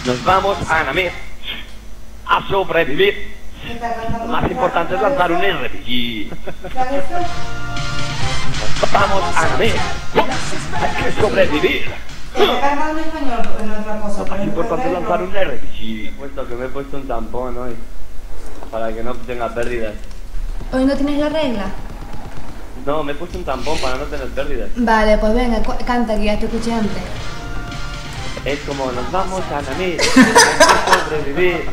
Nos vamos a Namir a sobrevivir. Lo más importante es lanzar un RPG. Nos vamos a Namir. Hay que sobrevivir. Está cargando en español en otra cosa. Lo más importante es lanzar un RPG. Puesto que me he puesto un tampón hoy. Para que no tenga pérdidas. ¿Hoy no tienes la regla? No, me he puesto un tampón para no tener pérdidas. Vale, pues venga, canta que ya te escuché antes. Es como nos vamos a Namir. Hay que sobrevivir.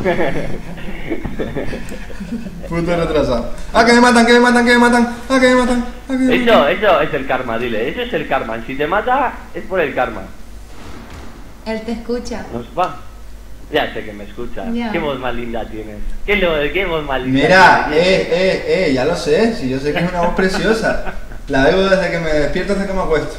Puto retrasado. ¡Ah, que me matan, que me matan, que me matan! ¡Ah, que me matan! ¡Ah, que me matan! Eso es el karma, dile. Eso es el karma. Si te mata, es por el karma. Él te escucha. Nos va. Ya sé que me escucha. Ya. Qué voz más linda tienes. Qué voz más linda Mira, tienes. ya lo sé, si yo sé que es una voz preciosa. La veo desde que me despierto hasta que me acuesto.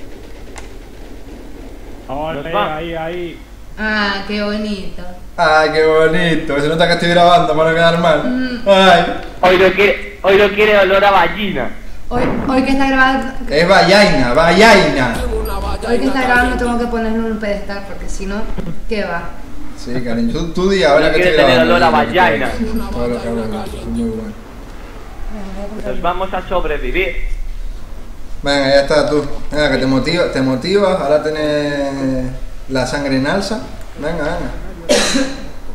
Nos va. Ahí. Ah, qué bonito. ¡Ay, qué bonito! Se nota que estoy grabando para no quedar mal. ¡Ay! Hoy no quiere olor a ballina. Hoy que está grabando, Es vallaina, vallaina. hoy que está grabando tengo que ponerlo en un pedestal porque si no, ¿qué va? Sí, cariño, tú di ahora No que quiere estoy tener grabando. olor a vallaina. Todo lo que hablo es muy bueno. Nos vamos a sobrevivir. Venga, ya está tú. Venga, que te motivas, ahora tenés la sangre en alza. Venga, venga.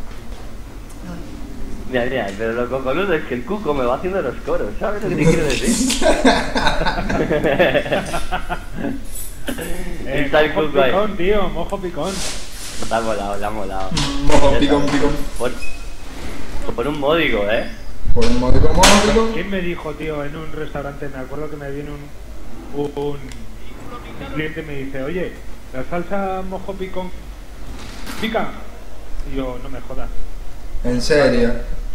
Mira, pero lo cojonudo es que el cuco me va haciendo los coros, ¿sabes lo que te quiero decir? Está el Mojo cuco ahí. picón, tío, mojo picón. Le ha molado. Mojo, picón, picón. Por un módico, Por un módico, módico. ¿Quién me dijo, tío, en un restaurante? Me acuerdo que me viene un cliente y me dice, oye, la salsa mojo picón pica. Y yo, no me jodas. En serio,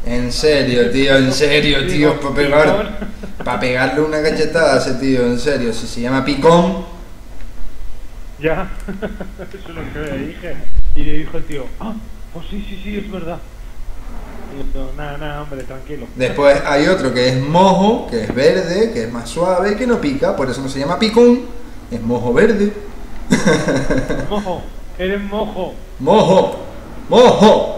tío, para pegarle una cachetada a ese tío, en serio, si se llama picón. Ya, eso es lo que le dije. Y le dijo el tío, pues sí, es verdad. Y yo, nada, hombre, tranquilo. Después hay otro que es mojo, que es verde, que es más suave, que no pica, por eso no se llama picón, es mojo verde. Mojo, eres mojo. Mojo.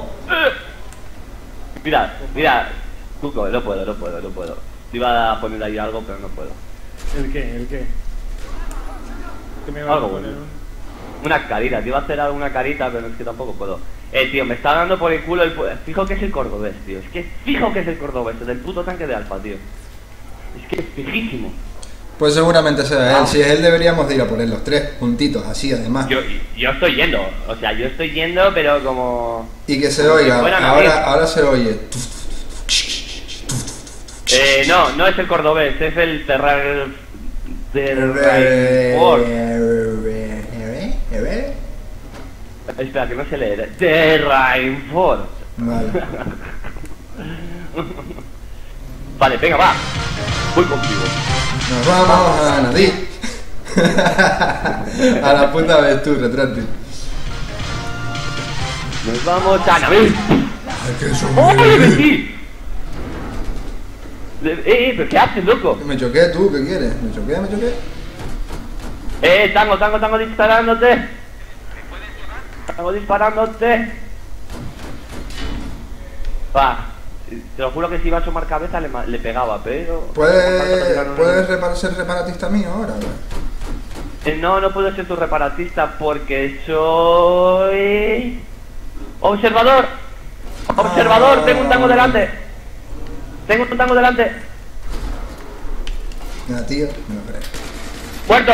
Mira, cuco, no puedo. Te iba a poner ahí algo, pero no puedo. ¿El qué? ¿Qué me vas Algo a poner? bueno. Una carita, te iba a hacer alguna carita, pero es que tampoco puedo. Tío, me está dando por el culo fijo que es el cordobés, tío. Es que fijo que es el cordobés, del puto tanque de alfa, tío. Es que es fijísimo. Pues seguramente sea él, si es él deberíamos de ir a poner los tres juntitos, así además. Yo estoy yendo, pero como... Y que se oiga, ahora se oye. No es el cordobés, es el Terrainfort. Espera, que no se lee. Terrainfort. Vale. Vale, venga, va. Voy contigo. Nos vamos a Nadir. A la puta vez tú, retráctil. Nos vamos a Namir. ¡Ay, que sí! ¿Pero qué haces, loco? Me choqué tú, ¿qué quieres? Me choqué. Tango disparándote. Va. Te lo juro que si iba a asomar cabeza le pegaba, pero... ¿Puedes ser reparatista mío ahora? No puedo ser tu reparatista porque soy... ¡Observador! ¡Tengo un tango delante! Mira, tío, me lo creo. ¡Muerto!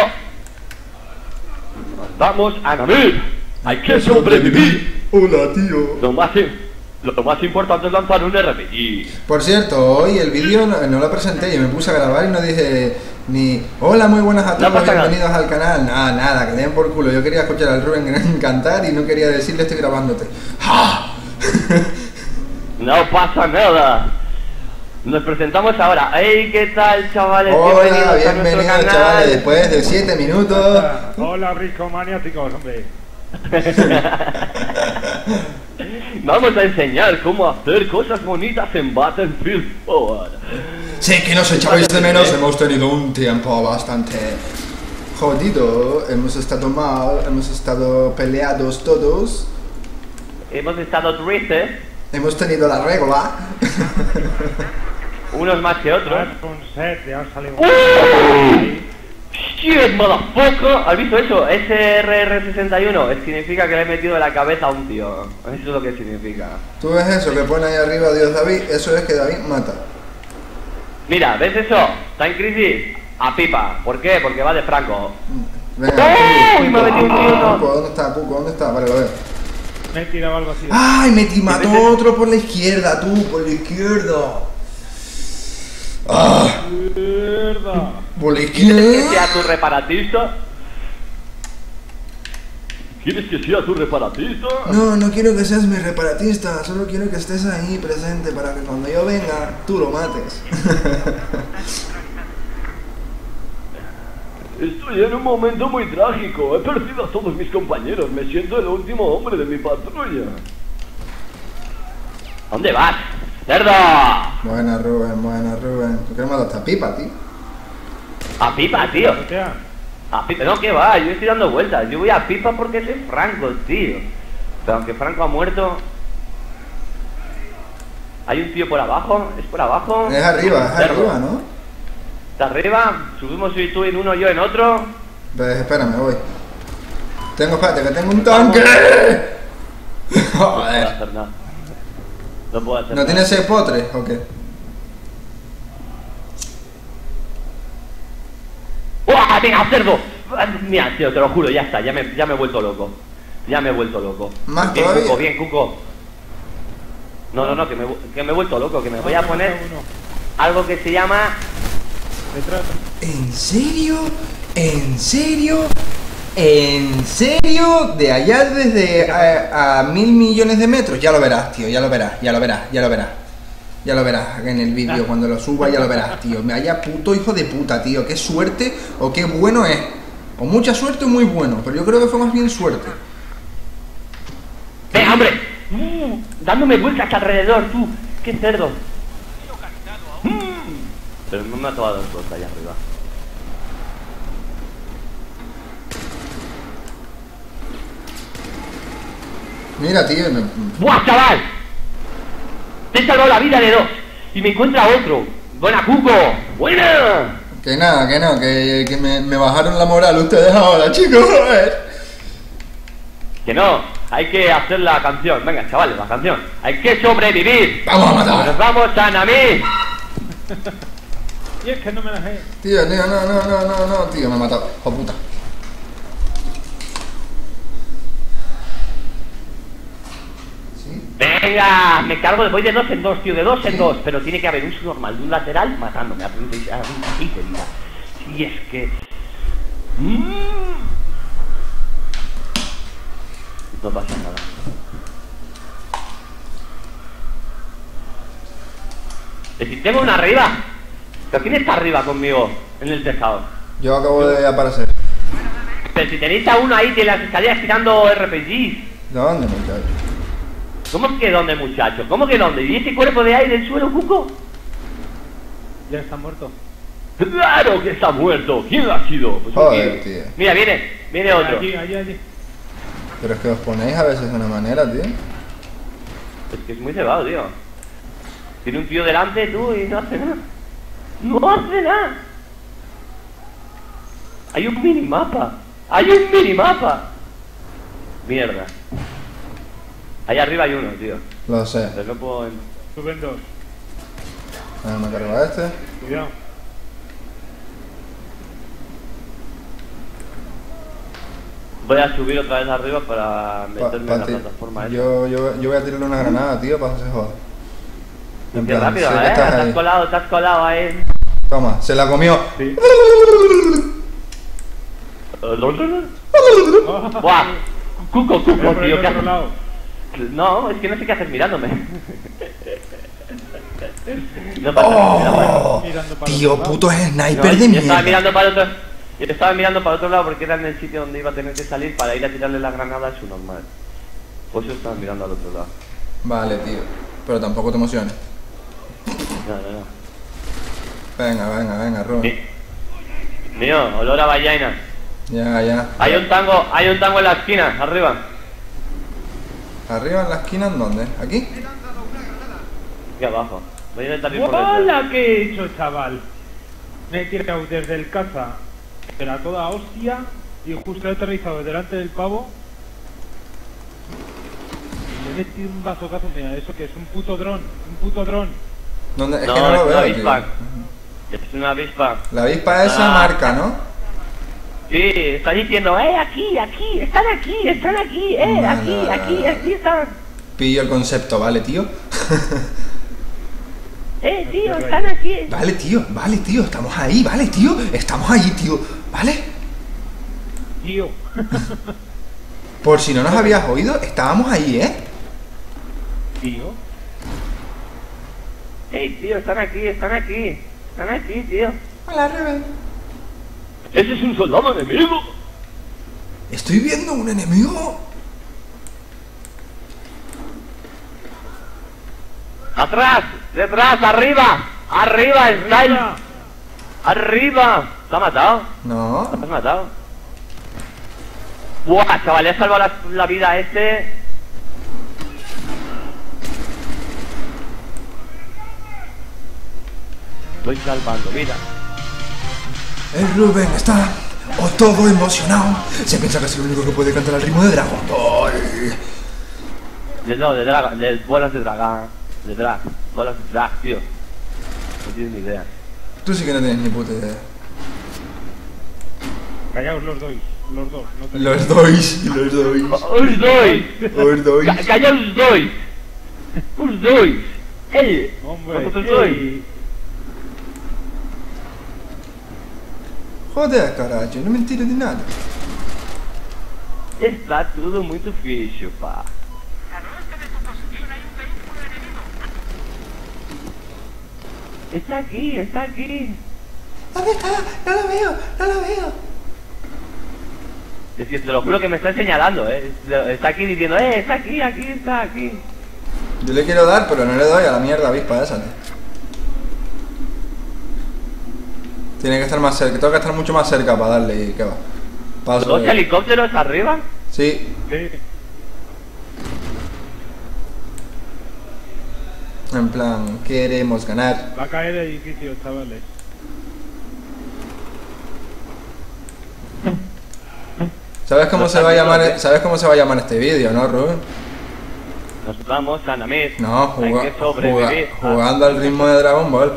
¡Vamos a Namir! ¡Hay que sobrevivir! Hola, tío. Lo más importante es lanzar un RPG. Por cierto, hoy el vídeo no lo presenté, yo me puse a grabar y no dije ni hola, muy buenas a todos, bienvenidos al canal. Nada, que le den por culo. Yo quería escuchar al Rubén cantar y no quería decirle estoy grabándote. ¡Ja! No pasa nada. Nos presentamos ahora. ¡Hey! ¿Qué tal, chavales? Hola, bienvenidos a nuestro canal. chavales, después de 7 minutos. Hola, ricos maniáticos, hombre. Vamos a enseñar cómo hacer cosas bonitas en Battlefield 4. Sé que nos echabais de menos, hemos tenido un tiempo bastante jodido, hemos estado mal, hemos estado peleados todos. hemos estado tristes, Hemos tenido la regla. unos más que otros. Con set, ya ha salido. Shit, motherfucker. ¿Has visto eso? SRR61 significa que le he metido en la cabeza a un tío. Eso es lo que significa. ¿Tú ves eso que pone ahí arriba Dios David? Eso es que David mata. Mira, ¿ves eso? Está en crisis. A pipa. ¿Por qué? Porque va de Franco. Venga, ¡Uy! Me ha metido un tío, no. Cuco, ¿dónde está? Cuco, ¿dónde está? Vale, lo veo. Me he tirado algo así. ¡Ay! Mató otro por la izquierda, tú, por la izquierda. ¡Ah! Mierda. Por la ¿Quieres que izquierda. sea tu reparatista? ¿Quieres que sea tu reparatista? No, no quiero que seas mi reparatista, solo quiero que estés ahí presente para que cuando yo venga, tú lo mates. Estoy en un momento muy trágico. He perdido a todos mis compañeros. Me siento el último hombre de mi patrulla. ¿Dónde vas? ¡Cerdo! Buena Rubén. ¿Tú qué matas a Pipa, tío? A pipa, tío. Hostia. A pipa, no, que va, yo estoy dando vueltas. Yo voy a pipa porque soy Franco, tío. Pero aunque Franco ha muerto... Hay un tío por abajo, es por abajo. Es arriba, Cerdo. ¿no? Está arriba, subimos tú en uno, yo en otro. Pues espérame, voy. Espérate, que tengo un tanque. No puedo Joder. hacer nada. No puedo hacer ¿No nada. tienes 6 potres o qué? ¡Uah! ¡Venga, cerdo! Mira, tío, te lo juro, ya está, ya me he vuelto loco. Ya me he vuelto loco. ¿Más bien, todavía? Cuco, bien, Cuco. No, que me he vuelto loco, que me voy a poner Uno. algo que se llama... Detrás. ¿En serio? ¿En serio? ¿En serio? De allá desde a 1000 millones de metros. Ya lo verás, tío, ya lo verás. Ya lo verás en el vídeo, cuando lo suba ya lo verás, tío. Me haya puto hijo de puta, tío. Qué suerte o qué bueno es. O mucha suerte o muy bueno, pero yo creo que fue más bien suerte. ¡Venga, hombre! Dándome vueltas alrededor, tú. ¡Qué cerdo! Pero no me ha tomado dos cosas allá arriba. Mira, tío, ¡Buah, chaval! Te he salvado la vida de dos. Y me encuentra otro. ¡Buena, Cuco! ¡Buena! que nada, que me bajaron la moral ustedes ahora, chicos, joder. Que no, hay que hacer la canción. Venga, chavales, la canción. Hay que sobrevivir. Vamos a matar. Nos vamos a Namí. Y es que no me las he. Tío, no, tío, me ha matado, oh puta. ¿Sí? Venga, me cargo, voy de dos en dos, tío, de dos en dos. Pero tiene que haber un subnormal de un lateral matándome a punta de vida. Si es que... No pasa nada. Si tengo una arriba. ¿Pero quién está arriba conmigo en el tejado? Yo acabo de aparecer. Pero si tenéis a uno ahí que las estarías tirando RPGs. ¿Dónde, muchacho? ¿Cómo que dónde, muchacho? ¿Cómo que dónde? ¿Y ese cuerpo de aire del suelo, Cuco? Ya está muerto. ¡Claro que está muerto! ¿Quién lo ha sido? Pues un Joder, tío. tío. Mira, viene otro. Allí. Pero es que os ponéis a veces de una manera, tío. Es que es muy cebado, tío. Tiene un tío delante, tú, y no hace nada. ¡No hace nada! Hay un minimapa. Mierda. Ahí arriba hay uno, tío. Lo sé. Pero no puedo... Suben dos. A ver, me cargo a este. Cuidado. Voy a subir otra vez arriba para meterme en la Pati, plataforma esa. yo voy a tirarle una granada, tío, para que se joda. En Qué plan, rápido, sé que te estás has ahí. colado ahí. Toma, se la comió. Sí. Buah, Cuco, Por tío, el ¿qué otro haces? lado. No, es que no sé qué hacer mirándome. No pasa nada, ¡Oh! Mirando para el Tío, otro lado. puto No, sniper de yo estaba mierda. mirando para otro. Yo estaba mirando para otro lado porque era en el sitio donde iba a tener que salir para ir a tirarle la granada a su normal. Pues yo estaba mirando al otro lado. Vale, tío. Pero tampoco te emociones. No. Venga, Rubén. Mío, olor a vallaina. Ya. Hay un tango en la esquina, arriba. Arriba en la esquina, ¿en dónde? ¿Aquí? Aquí abajo. Voy a intentar ir por dentro. ¡Hola! ¿Qué he hecho, chaval? Me he tirado desde el caza, era toda hostia, y justo he aterrizado delante del pavo. Y le he metido un bazocazo. Mira, eso que es un puto dron, ¿Dónde? Es No, que no lo es una veo, avispa. tío. Es una avispa. La avispa esa marca, ¿no? Sí, está diciendo, aquí, están aquí, Vale, aquí están. Pillo el concepto, ¿vale, tío? Tío, están aquí. Vale, tío, estamos ahí, vale, tío. Estamos ahí, tío, ¿vale? tío. Por si no nos habías oído, estábamos ahí, ¿eh? Tío. Tío, están aquí, tío. Hola, Reben. ¡Ese es un soldado enemigo! Estoy viendo un enemigo. ¡Atrás! ¡Detrás! ¡Arriba! ¡Arriba! ¡Está el... ¡Arriba! ¿Te ha matado? No. ¿Te has matado? ¡Buah, chaval! Le he salvado la vida a este. Estoy salvando vida. El Rubén está todo emocionado. Se piensa que es el único que puede cantar al ritmo de Dragon Ball. No, de bolas de dragón. De drag. Bolas de drag, tío. No tienes ni idea. Tú sí que no tienes ni puta idea. Callaos los dos. No te... Los dois. ¡Os doy! ¡Callaos doy! ¡Os doy! ¡Ey! Hombre, ¿Vosotros sois? Joder, carajo, no me entero de nada. Está tudo muito fixe, pá. Está aquí. ¿Dónde está? No lo veo. Es que te lo juro que me está señalando, Está aquí diciendo, está aquí. Yo le quiero dar, pero no le doy a la mierda avispa esa, tío. Tiene que estar más cerca, tengo que estar mucho más cerca para darle y qué va. Paso. ¿Dos helicópteros arriba? Sí. Sí. En plan, queremos ganar. Va a caer el edificio, chavales. ¿Sabes cómo se va a llamar? ¿Sabes cómo se va a llamar este vídeo, no, Rubén? Nos vamos a Namir. No, Hay que sobrevivir. jugando al ritmo de Dragon Ball.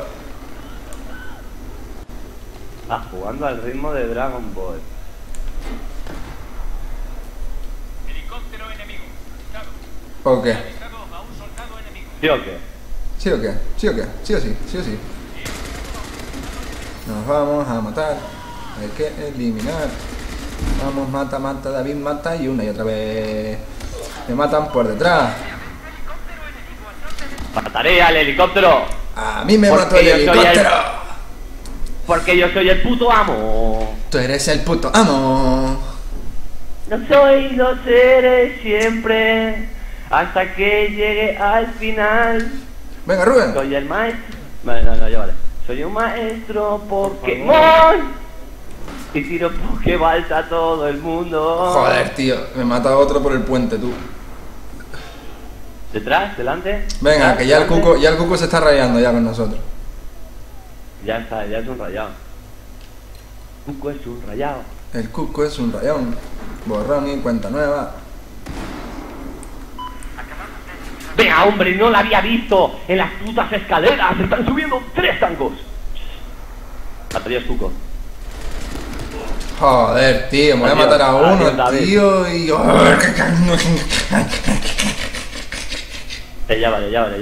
Jugando al ritmo de Dragon Ball. ¿O qué? ¿Sí o qué? ¿Sí o qué? ¿Sí o qué? ¿Sí o sí? ¿Sí o sí? Nos vamos a matar. Hay que eliminar. Vamos, mata, David mata y una y otra vez. Me matan por detrás. Mataré al helicóptero. A mí me Porque mató el yo soy helicóptero. Porque yo soy el puto amo. Tú eres el puto amo. No soy, lo seré siempre. Hasta que llegue al final. Venga, Rubén. Soy el maestro. Vale, no, ya vale. Soy un maestro Pokémon. Y tiro Pokéballs a todo el mundo. Joder, tío. Me mata otro por el puente, tú. ¿Detrás? ¿Delante? Venga, ¿Detrás? que ya el ¿Delante? cuco se está rayando ya con nosotros. Ya está, ya es un rayado. Cuco es un rayado. El cuco es un rayón. Borrón y cuenta nueva. Venga, hombre, no la había visto. En las putas escaleras están subiendo 3 tancos. Adiós, Cuco. Joder, tío, me voy a matar a Adiós, uno, David. tío, y... Ya vale.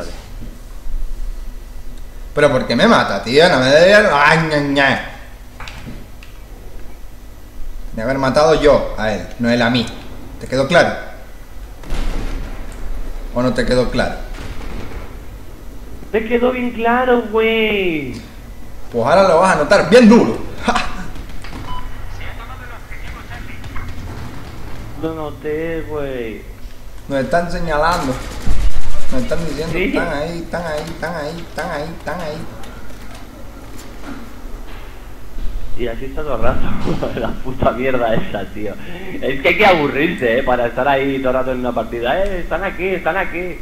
Pero ¿por qué me mata, tío? No me debería... ¡Ay, ña, ña! De haber matado yo a él, no él a mí. ¿Te quedó claro? ¿O no te quedó claro? Te quedó bien claro, güey. Pues ahora lo vas a notar bien duro. ¡Ja! Lo noté, güey. Nos están señalando. Nos están diciendo, Sí. están ahí. Y así está todo el rato. La puta mierda esa, tío. Es que hay que aburrirse, para estar ahí todo el rato en una partida. Están aquí, están aquí.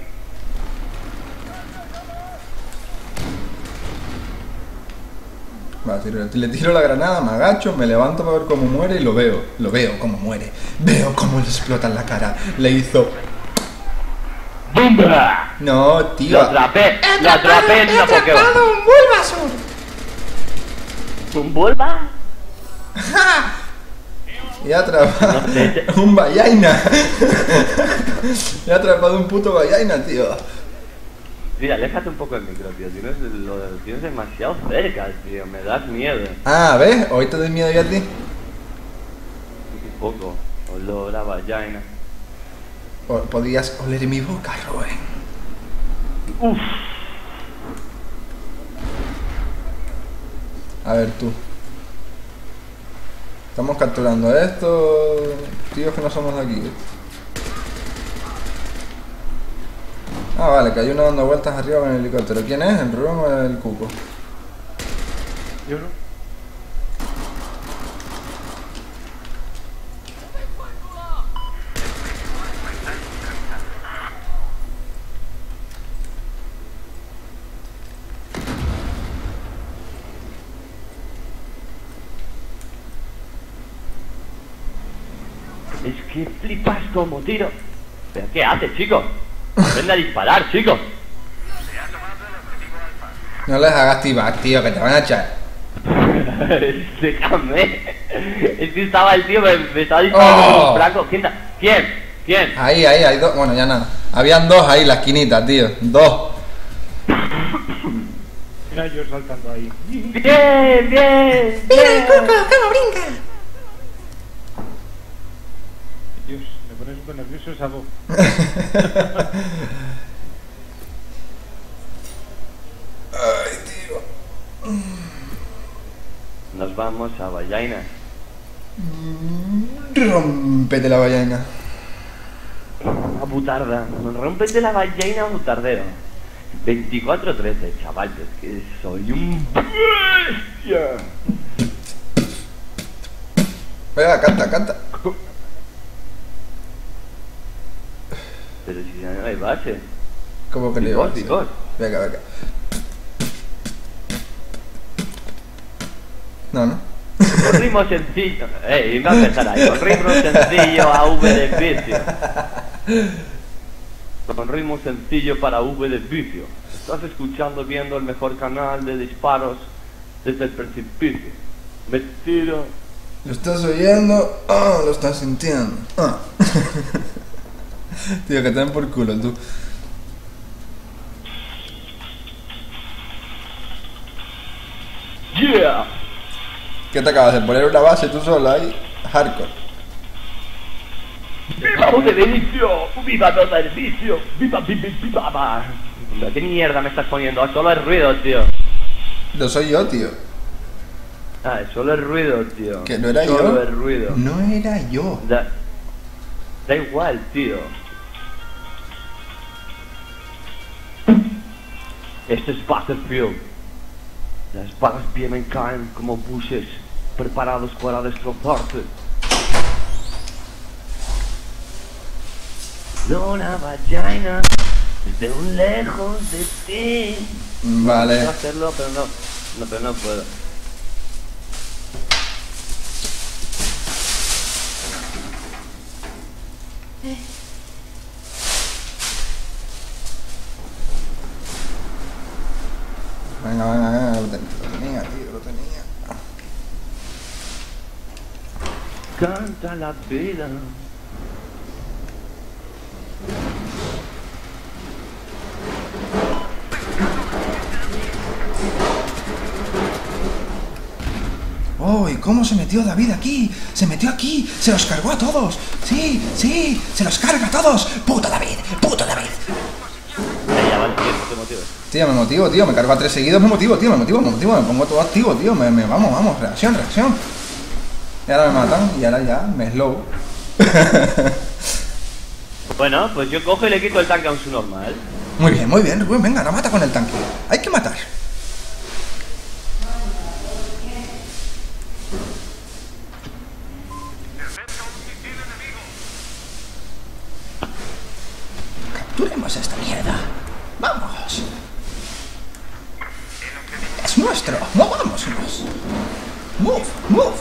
Va, le tiro la granada, me agacho, me levanto para ver cómo muere y lo veo cómo muere. Veo cómo le explota en la cara. Le hizo... ¡Bumba! No, tío. Lo atrapé en una Pokéball. un Bulbasaur! ¿Un Bulba? He atrapado No sé. un Vallaina. He atrapado un puto Vallaina, tío. Mira, aléjate un poco el micro, tío. Lo tienes demasiado cerca, tío. Me das miedo. Ah, ¿ves? Hoy te doy miedo yo a ti. Un poco. Olor la vallaina. Podías oler mi boca, Rubén. Uff. A ver tú. Estamos capturando a estos tíos que no somos de aquí. Ah, vale, que hay uno dando vueltas arriba con el helicóptero. ¿Quién es? ¿El Rubén o el Cuco? Yo no. Es que flipas como tiro. ¿Pero qué haces, chico? Aprende a disparar, chico. No les hagas t-back, tío, que te van a echar. Déjame. Es que estaba el tío, me estaba disparando con un franco. ¿Quién? Ahí, hay dos. Bueno, ya nada. Habían dos ahí, la esquinita, tío. Dos. Mira yo saltando ahí. Bien. ¡Mira el Cuco! ¡Cómo brinca! Dios, me pone súper nervioso esa voz. Ay, tío. Nos vamos a Vallaina. Rómpete la Vallaina. A butarda. Rómpete la Vallaina a butardero. 24-13, chaval, es que soy un bestia. Venga, canta. Pero si ya no hay base. ¿Cómo que le iba a decir? Picos. Venga. No. Con ritmo sencillo. Iba a empezar ahí. Con ritmo sencillo a V de vicio. Con ritmo sencillo para V de vicio. Estás viendo el mejor canal de disparos desde el precipicio. Me tiro. ¿Lo estás oyendo? Ah, lo estás sintiendo. Ah. Tío, que te den por culo, tú. Yeah. ¿Qué te acabas de poner una base tú solo ahí? Hardcore. ¡Viva V de vicio! ¡Viva todo el vicio! ¡Viva! ¿Qué mierda me estás poniendo? Solo es ruido, tío. Lo soy yo, tío. Ah, solo es ruido, tío. Que no era solo yo. Solo es ruido. No era yo. Da igual, tío. Este es Battlefield. Las balas vienen caen como buses preparados para destrozarte. Una vagina desde un lejos de ti. Vale. Quiero hacerlo, pero no puedo. Venga, lo tenía, tío, lo tenía. Canta la vida. Oh, ¿y cómo se metió David aquí? Se metió aquí, se los cargó a todos. Sí, se los carga a todos. Puto David. Ya vale, tío, no te motives. Tío, me motivo, tío, me cargo a 3 seguidos, me motivo, me pongo todo activo, tío, vamos, reacción. Y ahora me matan, y ahora ya, me slow. Bueno, pues yo cojo y le quito el tanque a un su normal. Muy bien, Rubén, venga, no mata con el tanque. Hay que matar. Capturemos esta mierda. ¡Vamos! ¡Es nuestro! ¡Movámonos! ¡Move! ¡Move!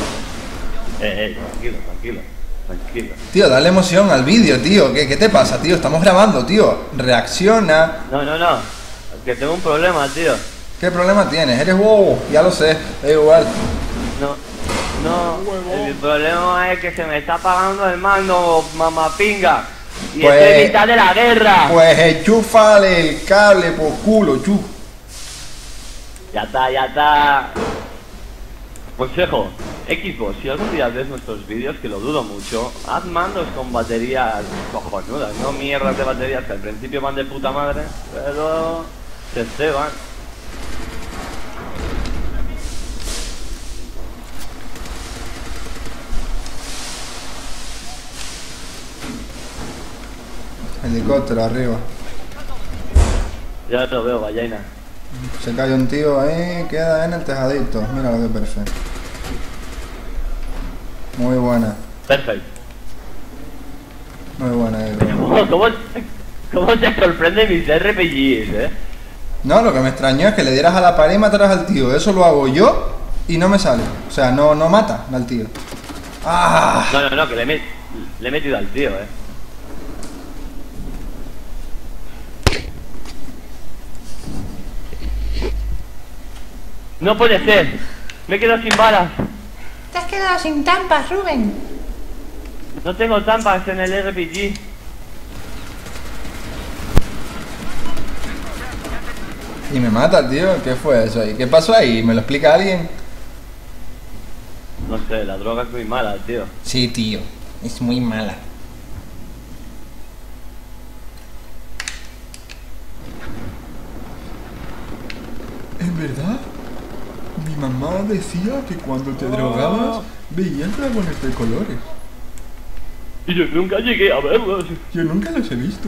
Tranquilo. Tío, dale emoción al vídeo, tío. ¿Qué te pasa, tío? Estamos grabando, tío. Reacciona. No. Que tengo un problema, tío. ¿Qué problema tienes? Eres bobo. Ya lo sé. Da igual. No. El problema es que se me está apagando el mando, mamapinga. Y Pues- estoy en mitad de la guerra. Pues enchúfale el cable por culo, chu. Ya está. Consejo, Xbox, si algún día ves nuestros vídeos, que lo dudo mucho, haz mandos con baterías cojonudas, no mierdas de baterías que al principio van de puta madre, pero se ceban. Helicóptero arriba. Ya lo veo, ballena. Se cae un tío ahí, queda en el tejadito. Mira lo que perfecto. Muy buena. Perfecto. Muy buena, bro. ¿Cómo te sorprende mis RPGs, No, lo que me extrañó es que le dieras a la pared y mataras al tío. Eso lo hago yo y no me sale. O sea, no mata al tío. ¡Ah! No, que le he metido al tío, No puede ser. Me he quedado sin balas. Te has quedado sin tampas, Rubén. No tengo tampas en el RPG. Y me mata, tío. ¿Qué fue eso ahí? ¿Qué pasó ahí? ¿Me lo explica alguien? No sé, la droga es muy mala, tío. Sí, tío. Es muy mala. ¿En verdad? Mi mamá decía que cuando te drogabas veías dragones de colores. Y yo nunca llegué a verlos. Yo nunca los he visto.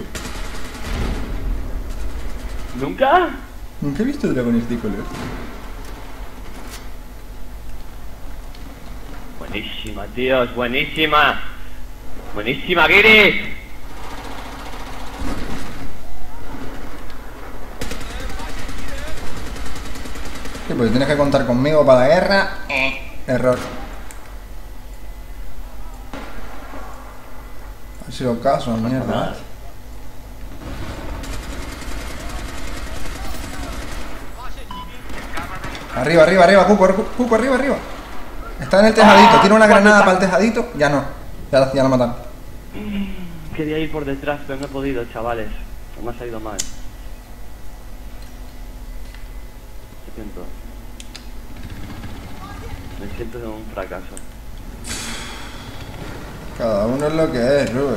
¿Nunca? Nunca he visto dragones de color. Buenísima, tíos, buenísima. Buenísima, Giri. Sí, pues tienes que contar conmigo para la guerra. Error. Ha sido caso, mierda. Arriba, Cuco, arriba. Está en el tejadito, tiene una granada para el tejadito. Ya no, ya lo mataron. Quería ir por detrás, pero no he podido, chavales. Me ha salido mal. Me siento de un fracaso. Cada uno es lo que es, Rubén.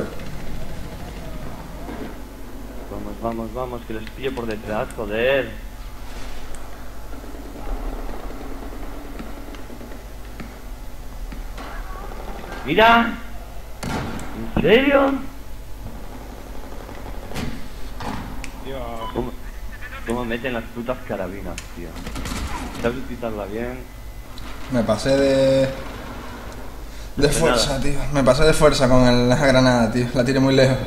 Vamos, que les pillo por detrás, joder. Mira. ¿En serio? Dios. ¿Cómo meten las putas carabinas, tío? ¿Sabes utilizarla bien? Me pasé de fuerza, tío. Me pasé de fuerza con la granada, tío. La tiré muy lejos.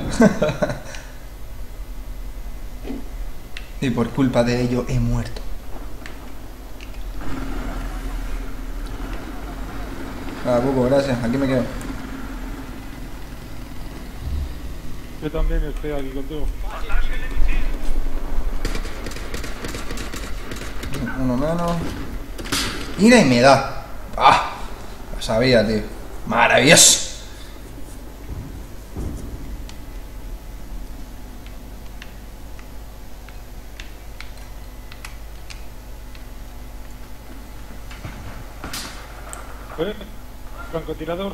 Y por culpa de ello he muerto. Cuco, gracias. Aquí me quedo. Yo también estoy aquí contigo. Uno menos. Mira y me da. ¡Ah! Lo sabía, tío. Maravilloso. Francotirador.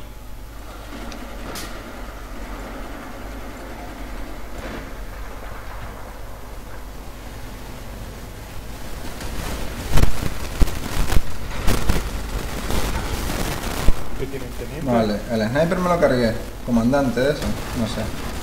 ¿Qué tienen teniente? Vale, el sniper me lo cargué. Comandante de eso. No sé.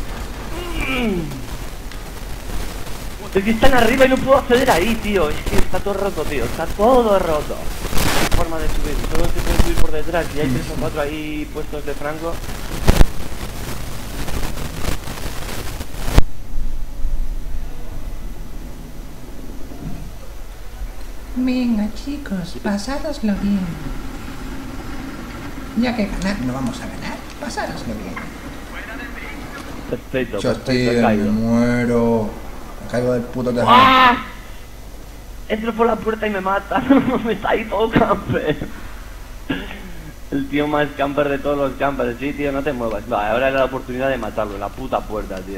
Es que están arriba y no puedo acceder ahí, tío. Es que está todo roto, tío. Está todo roto. No hay forma de subir. Solo se puede subir por detrás. Y hay 3 o 4 ahí puestos de franco. Venga, chicos, pasároslo bien. Ya que ganar no vamos a ganar, pasároslo bien. Perfecto, Yo perfecto, tío, he me caído. muero. Me caigo del puto tejado. ¡Ah! Entro por la puerta y me mata. Me está ahí todo camper. El tío más camper de todos los campers. Sí, tío, no te muevas. Vale, ahora era la oportunidad de matarlo en la puta puerta, tío.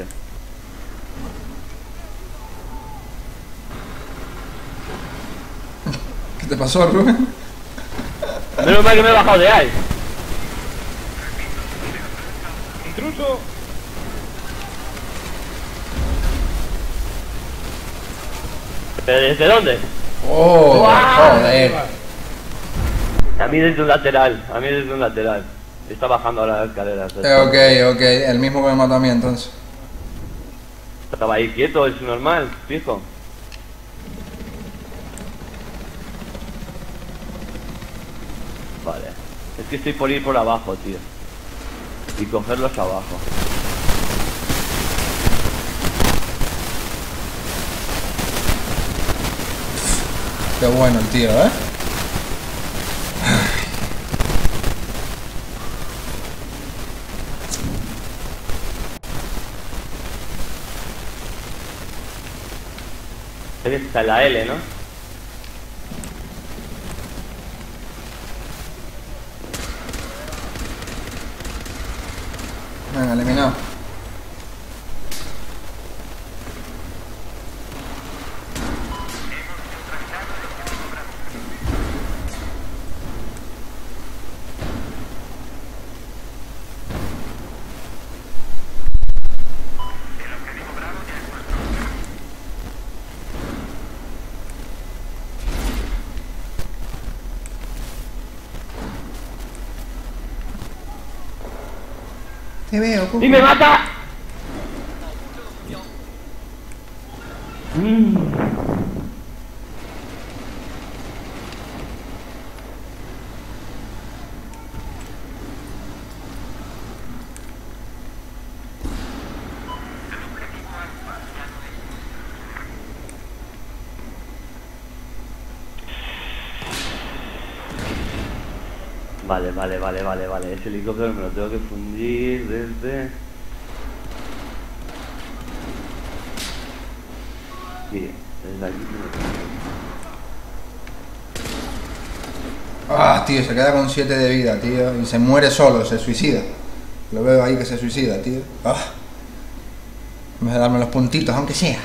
¿Qué te pasó, Rubén? Menos mal que me he bajado de ahí. ¡Intruso! ¿Pero desde dónde? Oh, ¡Guau! joder. A mí desde un lateral. A mí desde un lateral. Está bajando ahora las escaleras. Ok, el mismo que me mató a mí entonces. Estaba ahí quieto, es normal, fijo. Vale. Es que estoy por ir por abajo, tío. Y cogerlos abajo. Qué bueno el tío, ¿eh? Está en la L, ¿no? Venga, eliminado. Te veo, Cucu. ¡Y me mata! Vale. Ese helicóptero me lo tengo que fundir desde... Sí, desde aquí. Ah, tío, se queda con 7 de vida, tío. Y se muere solo, se suicida. Lo veo ahí que se suicida, tío. Ah. En vez de darme los puntitos, aunque sea.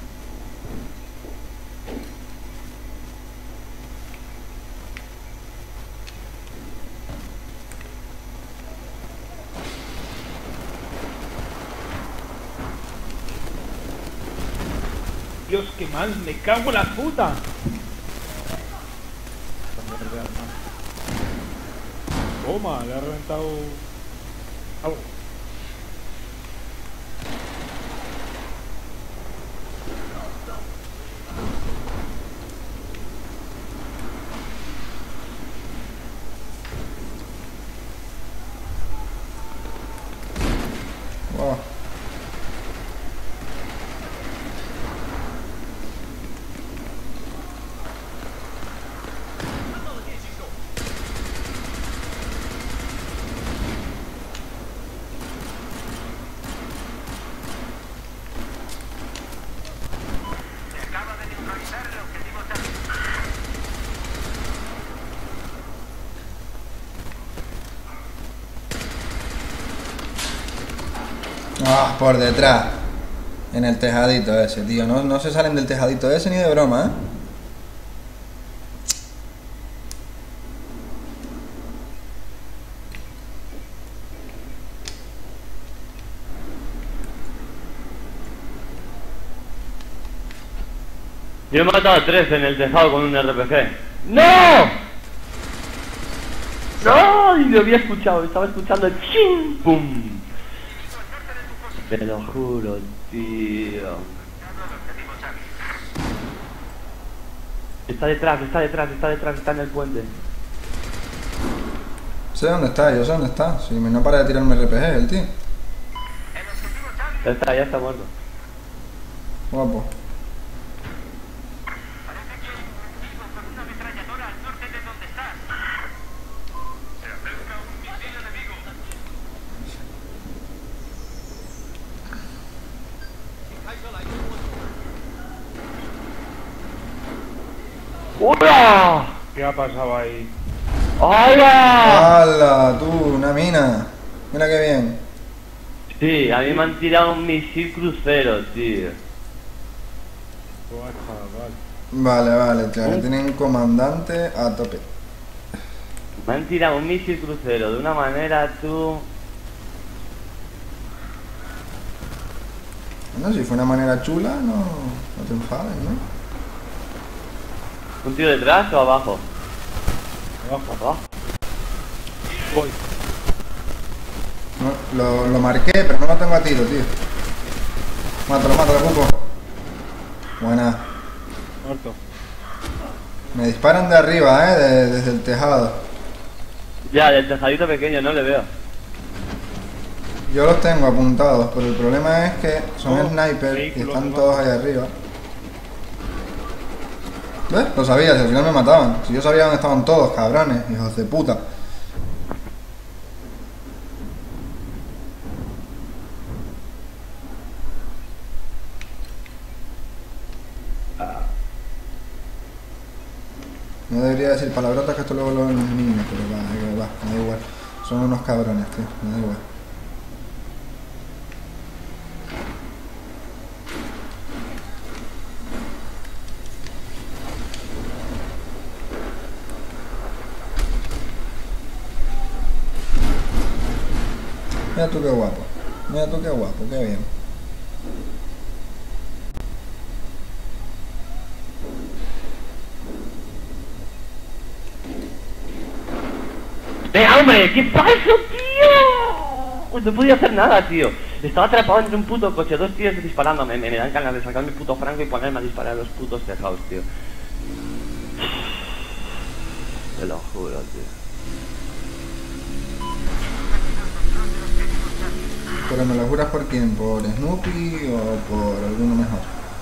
Dios, qué mal, me cago en la puta. Toma, le ha reventado algo. Wow. Ah, por detrás. En el tejadito ese, tío. No se salen del tejadito ese ni de broma, ¿eh? Yo he matado a 3 en el tejado con un RPG. ¡No! ¡No! Y lo había escuchado, estaba escuchando el chim pum. Te lo juro, tío. Está detrás, está en el puente. Sé dónde está, yo sé dónde está. Si no para de tirarme RPG, el tío. Ya está muerto. Guapo. ¡Hola! ¿Qué ha pasado ahí? ¡Hola! ¡Hala! Tú, una mina. Mira qué bien. Sí, a mí me han tirado un misil crucero, tío. Buah, chaval. Vale, vale, claro. Tienen comandante a tope. Me han tirado un misil crucero de una manera, tú... Bueno, si fue una manera chula, no te enfades, ¿no? ¿Un tío detrás o abajo? Abajo. Abajo. Voy. No, lo marqué, pero no lo tengo a tiro, tío. Mátalo, Cuco. Buena. Muerto. Me disparan de arriba, desde el tejado. Ya, del tejadito pequeño, no le veo. Yo los tengo apuntados, pero el problema es que son snipers y vehículo están que todos ahí arriba. ¿Ves? Lo sabía, si al final me mataban. Si yo sabía dónde estaban todos, cabrones, hijos de puta. No debería decir palabrotas que esto luego lo ven los niños, pero va, me da igual. Son unos cabrones, tío, me da igual. Mira tú qué guapo, mira tú qué guapo, qué bien. ¡Venga, hombre! ¿Qué pasa, tío? Pues no podía hacer nada, tío. Estaba atrapado entre un puto coche, dos tíos disparándome. Me dan ganas de sacar mi puto franco y ponerme a disparar a los putos tejados, tío. Te lo juro, tío. ¿Pero me lo juras por quién? ¿Por Snoopy o por alguno mejor?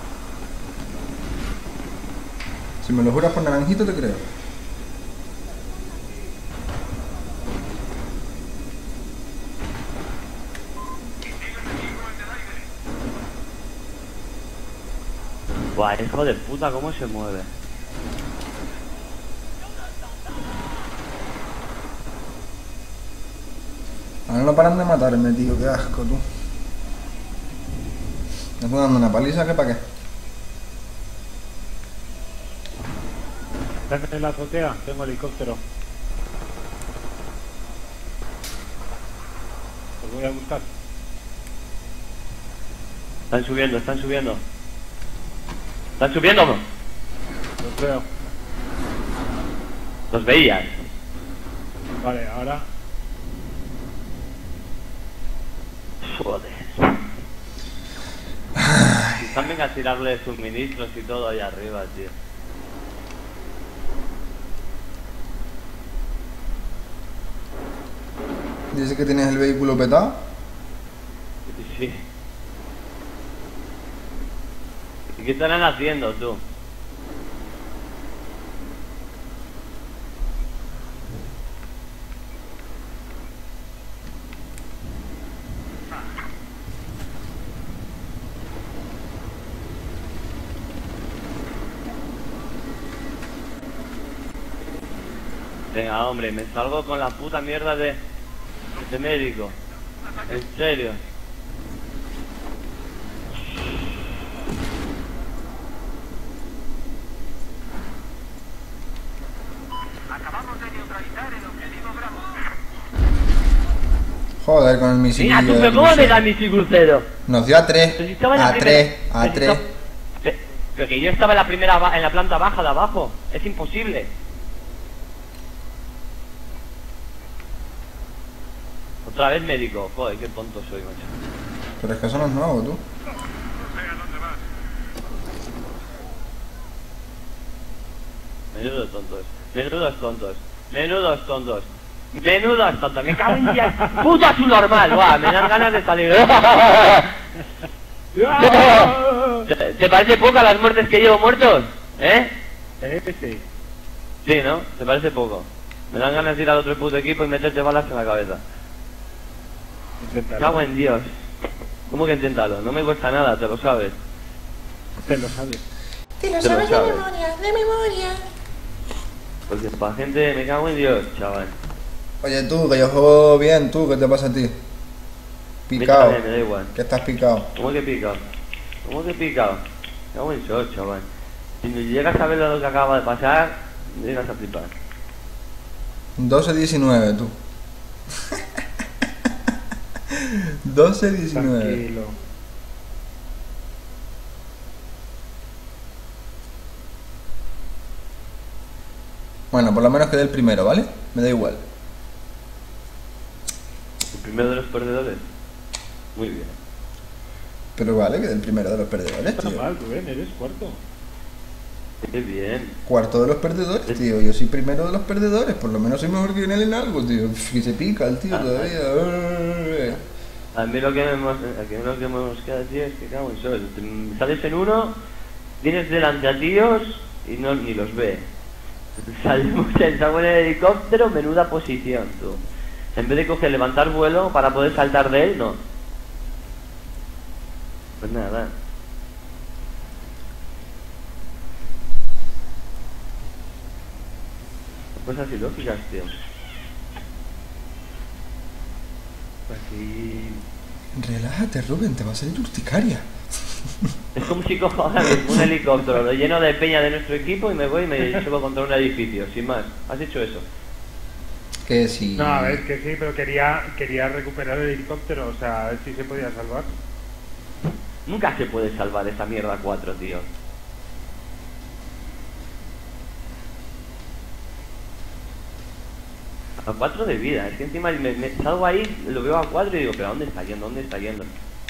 Si me lo juras por Naranjito te creo. Buah, hijo de puta, cómo se mueve. Ahora no paran de matarme, tío, qué asco, tú. Me estoy dando una paliza, ¿qué para qué? ¿Están en la azotea? Tengo helicóptero. Os voy a buscar. Están subiendo, están subiendo. ¿Están subiendo o no? Los veo. Los veías. Vale, ahora. Joder. Están a tirarle suministros y todo ahí arriba, tío. Dice que tienes el vehículo petado. Sí. ¿Y qué estarán haciendo, tú? Venga, hombre, me salgo con la puta mierda de médico. En serio. Joder, con el misil. Mira, tú, pero ¿cómo me da mi crucero? Nos dio a 3. Pero si estaba en la A primera- 3. A pero si 3. estaba- Pero que yo estaba en la primera, en la planta baja de abajo. Es imposible. Otra vez médico. Joder, qué tonto soy, macho. Pero es que eso no es nuevo, tú. Menudos tontos. Menudos tontos. Menudos tontos. Menudos tontos. Me cago en día. Puto azul normal. Guau, me dan ganas de salir. ¿Te parece poco a las muertes que llevo muertos? ¿Eh? Sí. Sí, ¿no? ¿Te parece poco? Me dan ganas de ir al otro puto equipo y meterte balas en la cabeza. Inténtalo. Cago en Dios. ¿Cómo que inténtalo? No me cuesta nada, te lo sabes. Te lo sabes. Te lo Te lo sabes de sabes. memoria, de memoria. Porque para gente me cago en Dios, chaval. Oye tú, que yo juego bien, tú, ¿qué te pasa a ti? Me Picado. da igual. Que estás picado. ¿Cómo que picado? ¿Cómo que picado? Me cago en Dios, chaval. Si no llegas a ver lo que acaba de pasar, llegas a flipar. 12-19, tú. 12-19. Tranquilo. Bueno, por lo menos quedé el primero, ¿vale? Me da igual. El primero de los perdedores. Muy bien. Pero vale, quedé el primero de los perdedores, No está tío. mal, Rubén, eres cuarto. Qué bien. Cuarto de los perdedores, tío. Yo soy primero de los perdedores. Por lo menos soy mejor que él en algo, tío. Que se pica el tío todavía. A mí lo que me queda decir es que cago en sol. Sales en uno, tienes delante a tíos y no ni los ve. Salimos en el helicóptero, menuda posición, tú. En vez de coger, levantar vuelo para poder saltar de él, no. Pues nada. Cosas ilógicas, tío. Aquí... Relájate, Rubén, te va a salir urticaria. Es como si cojo ahora mismo un helicóptero lo lleno de peña de nuestro equipo y me voy y me choco contra un edificio, sin más. ¿Has hecho eso? Que sí. No, a ver, que sí, pero quería recuperar el helicóptero, o sea, a ver si se podía salvar. Nunca se puede salvar esa mierda 4, tío. A 4 de vida, es que encima me salgo ahí, lo veo a 4 y digo, pero ¿a dónde está yendo? ¿Dónde está yendo?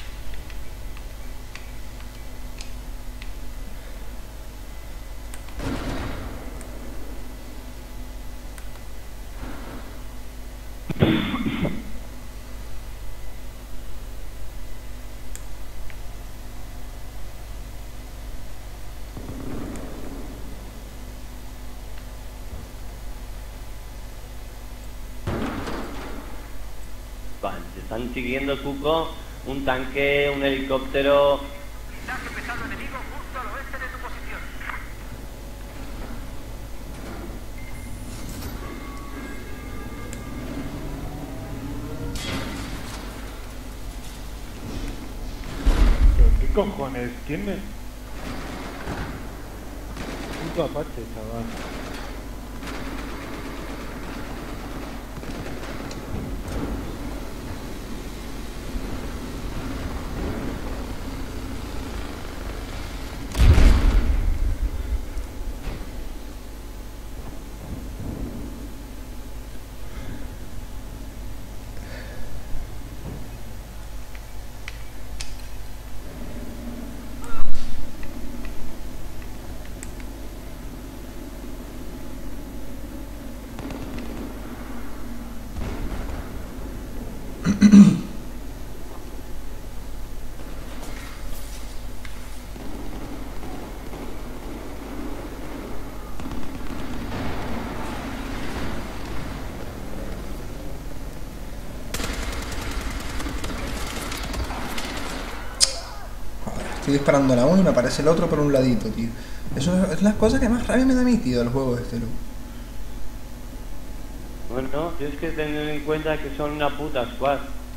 Vale, te están siguiendo, Cuco, un tanque, un helicóptero... ¿Pero qué cojones? ¿Quién me...? Puto Apache, chaval. Estoy disparando a la uno y me aparece el otro por un ladito, tío. Eso es las cosas que más rabia me da a mí, tío, del juego este, loco. Bueno, tienes que tener en cuenta que son una puta squad.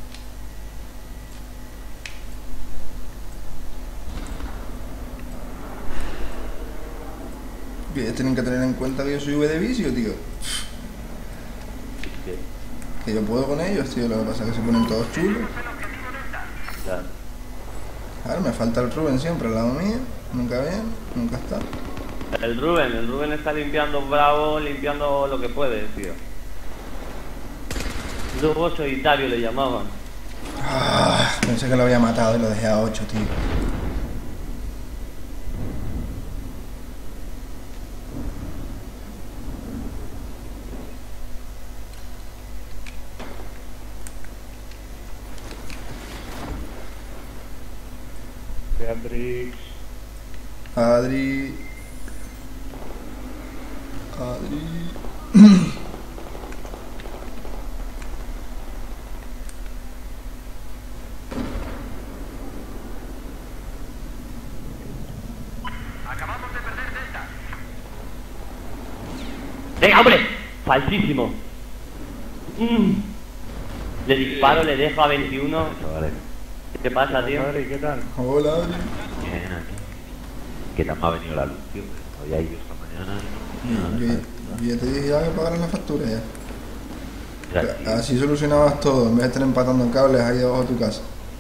Que tienen que tener en cuenta que yo soy V de vicio, tío. Que yo puedo con ellos, tío. Lo que pasa es que se ponen todos chulos. Claro. Claro, me falta el Rubén siempre al lado mío. Nunca viene, nunca está. El Rubén está limpiando bravo, limpiando lo que puede, tío. Lobo solitario le llamaban. Ah, pensé que lo había matado y lo dejé a 8, tío. Beatrix. Adri. venga, hombre. Falsísimo. Le disparo, le dejo a 21. Vale. ¿Qué pasa, tío? Madre, ¿qué tal? Hola, Adri. Bien, aquí. ¿Qué tal me ha venido la luz, tío? Hoy hay esta mañana. Yo ya te dije ya que pagaran la factura ya. Ya, tío. Así solucionabas todo, en vez de estar empatando cables ahí debajo de tu casa.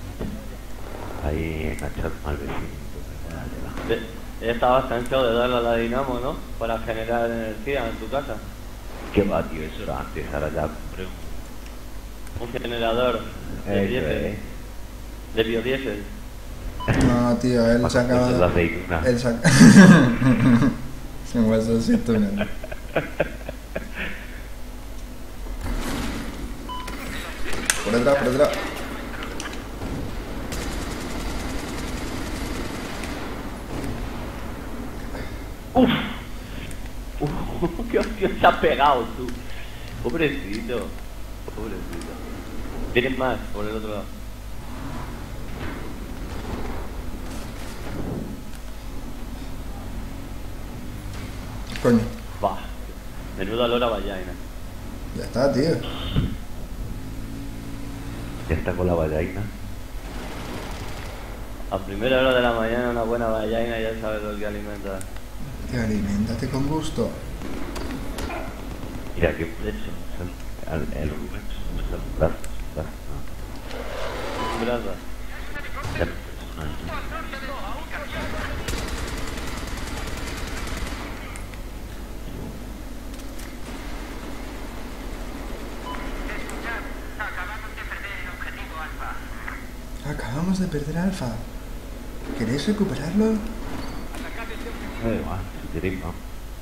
Ahí enganchado mal vecino. Estabas cansado de darle a la dinamo, ¿no? Para generar energía en tu casa. ¿Qué va, tío? Eso era antes, ahora ya compré Un generador de diésel, de biodiesel. No, tío, él Para sacaba... comprarse la aceituna. Él saca... Se me pasó así túnel. Por detrás, por detrás. ¿Qué hostia se ha pegado tú? Pobrecito. Pobrecito. Tienes más por el otro lado. Coño. Bah. Menuda lora vallaina. Ya está, tío. Ya está con la vallaina. A primera hora de la mañana una buena vallaina ya sabes lo que alimenta. Tío, aliméntate con gusto. Mira qué flecho. El Rubén me sale un brazo. Grasa. Ya no es personal, ¿no? Acabamos de perder Alfa. ¿Queréis recuperarlo? Da igual, si queréis, vamos.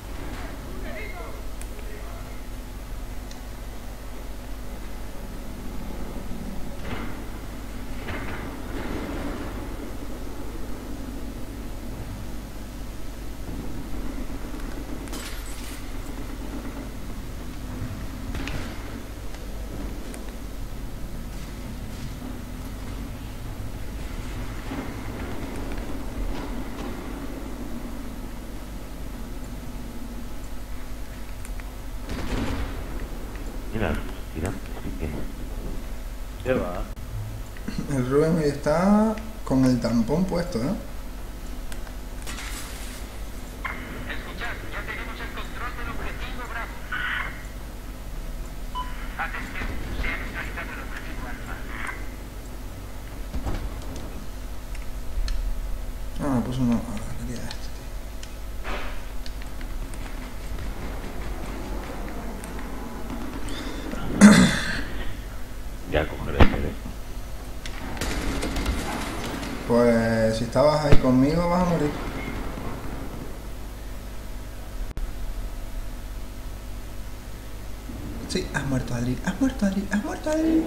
Mira, tira, sí que. ¿Qué va? El Rubén hoy está con el tampón puesto, ¿no? Escuchad, ya tenemos el control del objetivo Bravo. Atención, se ha neutralizado el objetivo Alfa. Ah, pues uno. Ah, quería esto, tío. Ya cogeré el teléfono. Pues si estabas ahí conmigo vas a morir. Sí, has muerto, Adri. Has muerto, Adri. Has muerto, Adri.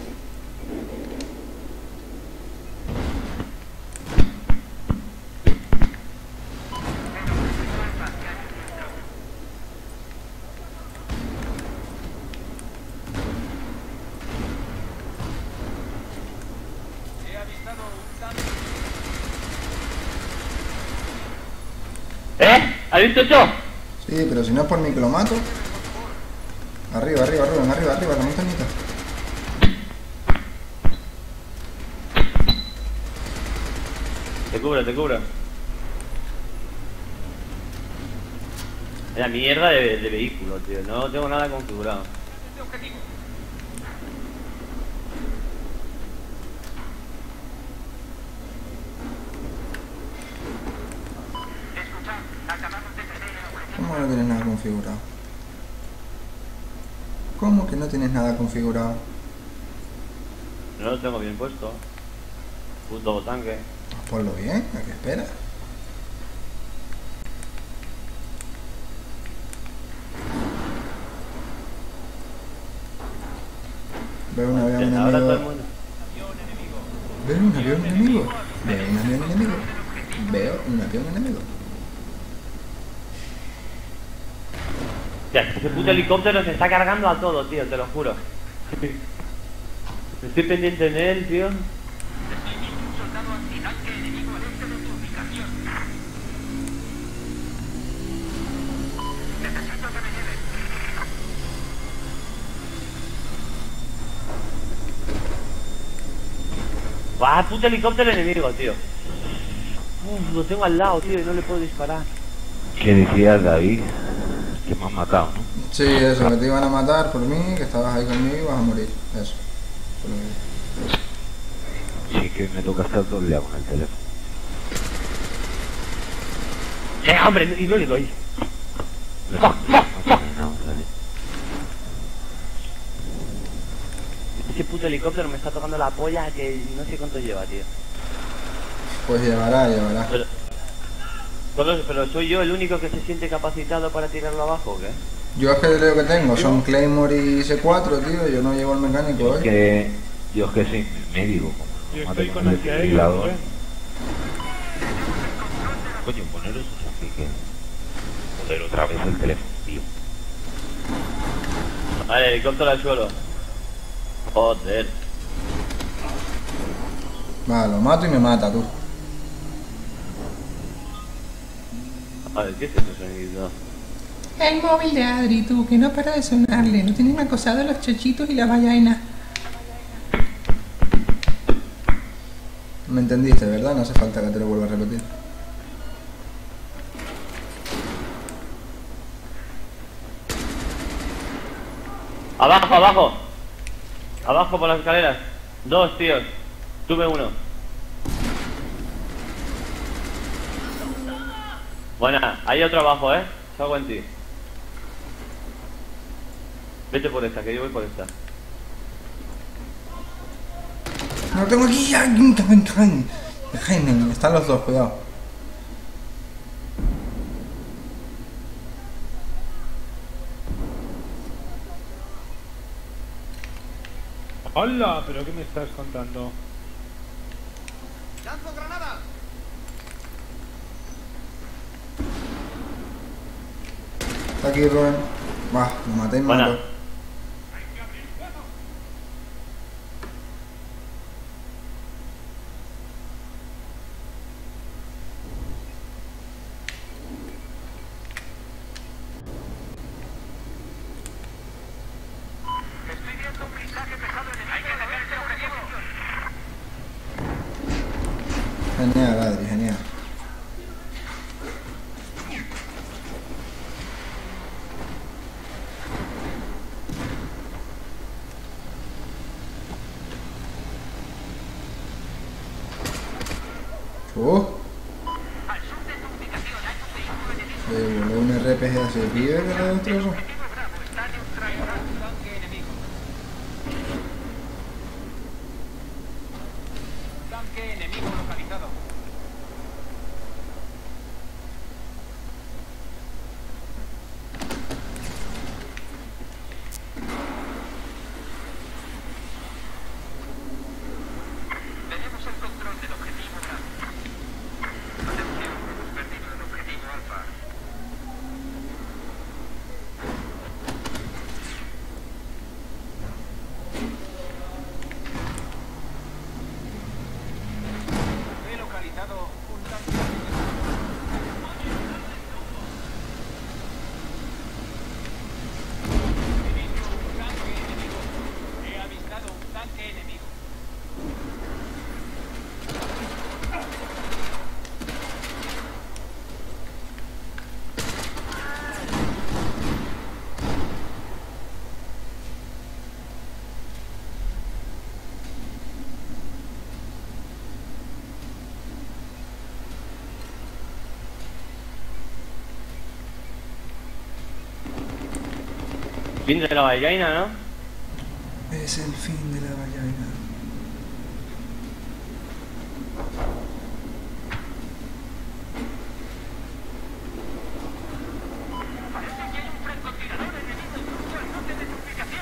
¿Has visto eso? Sí, pero si no es por mí que lo mato. Arriba, arriba, Rubén, arriba, arriba, la montañita. Te cubra, te cubra. La mierda de vehículo, tío. No tengo nada configurado. Escuchad, acabamos de perder el objetivo. ¿Cómo que no tienes nada configurado? ¿Cómo que no tienes nada configurado? No lo tengo bien puesto. Puto tanque. Pues ponlo bien, ¿a qué esperas? Veo un avión Ahora todo el enemigo. mundo. Veo un avión enemigo. Veo un avión enemigo. Veo un avión enemigo. Ya, ese puto helicóptero se está cargando a todo, tío, te lo juro. Estoy pendiente en él, tío. Soldado antitanque enemigo al este de tu ubicación. Necesito que me lleven. ¡Ah, puto helicóptero enemigo, tío! Uf, lo tengo al lado, tío, y no le puedo disparar. ¿Qué decías, David? Que me han matado, ¿no? Sí, eso, que te iban a matar por mí, que estabas ahí conmigo y vas a morir. Eso. Por lo que- Sí, que me toca estar todo el día con el teléfono. Hombre! Y no le doy. No tiene nada, ¿vale? Ese puto helicóptero me está tocando la polla que no sé cuánto lleva, tío. Pues llevará. Pero ¿soy yo el único que se siente capacitado para tirarlo abajo o qué? Yo es que lo que tengo son Claymore y C4, tío. Yo no llevo el mecánico Yo hoy. es que soy médico, como Yo mate estoy con con el el que hay, desfibrilador. Rubén. Coño, poneros así que... Joder, otra vez el teléfono, tío. Vale, helicóptero al suelo. Joder. Va, lo mato y me mata, tú. Vale, ¿qué es ese sonido? El móvil de Adri, tú, que no para de sonarle. No tienen acosados los chochitos y la vallainas. Me entendiste, ¿verdad? No hace falta que te lo vuelva a repetir. ¡Abajo, abajo! Abajo por las escaleras. 2, tíos. Sube 1. Buena, hay otro abajo, salgo en ti. Vete por esta, que yo voy por esta. No lo tengo aquí. Jaime, están los dos, cuidado. ¡Hola! ¿Pero qué me estás contando? ¡Lanzo granada! Está aquí, Rubén. Va, lo maté y me Buena. mató. Estoy viendo un blindaje pesado en el hay que atacar este objetivo. Genial, Adri, genial. Al sur de tu ubicación hay un vehículo enemigo. Voló un RPG hacia el pibe que lo destrozó. Objetivo Bravo está neutralizado. Tanque enemigo. Tanque enemigo localizado. Tenemos el control del objetivo Bravo. Atención, hemos perdido el objetivo Alfa. He localizado un tanque enemigo. He visto un tanque enemigo. He avistado un tanque enemigo. Fin de la vallaina, ¿no? Es el fin de la vallaina. Parece que hay un francotirador enemigo justo al norte de tu ubicación.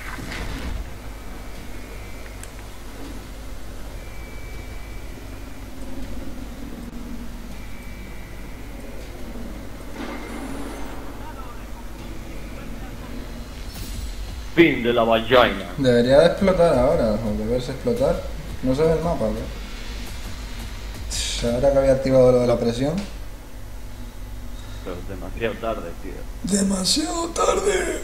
Fin de la vallaina. Debería de explotar ahora, o de verse explotar. No se ve el mapa, ¿verdad? Ahora que había activado lo de la presión. Pero es demasiado tarde, tío. ¡Demasiado tarde!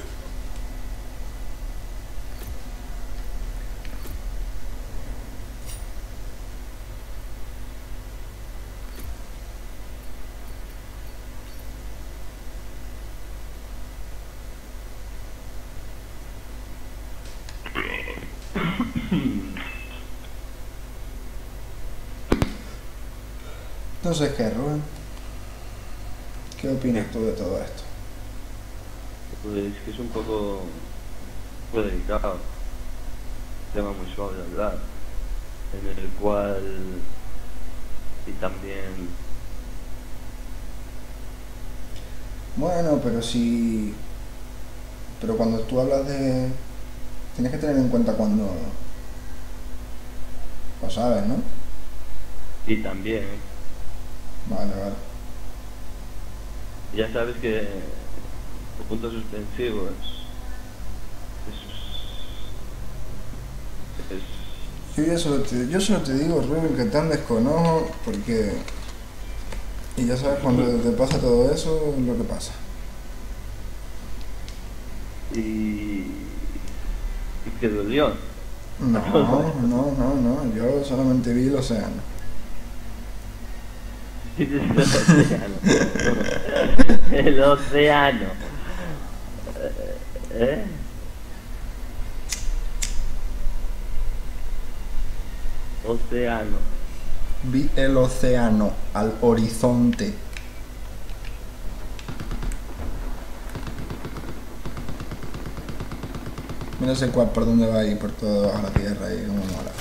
Entonces, ¿qué, Rubén? ¿Qué opinas tú de todo esto? Pues que es un poco delicado, tema muy suave de hablar, en el cual y también Bueno, pero si... Pero cuando tú hablas de... Tienes que tener en cuenta cuando... Lo sabes, ¿no? y también Vale, vale. ya sabes que el punto suspensivo es Yo solo te digo, Rubén, que te andes con ojo, porque... Y ya sabes, cuando te pasa todo eso, es lo que pasa. y que dolió. No, yo solamente vi el océano. El océano. ¿Eh? Océano. Vi el océano al horizonte. Mira ese cual por dónde va ahí, por todo debajo de la tierra y como mola.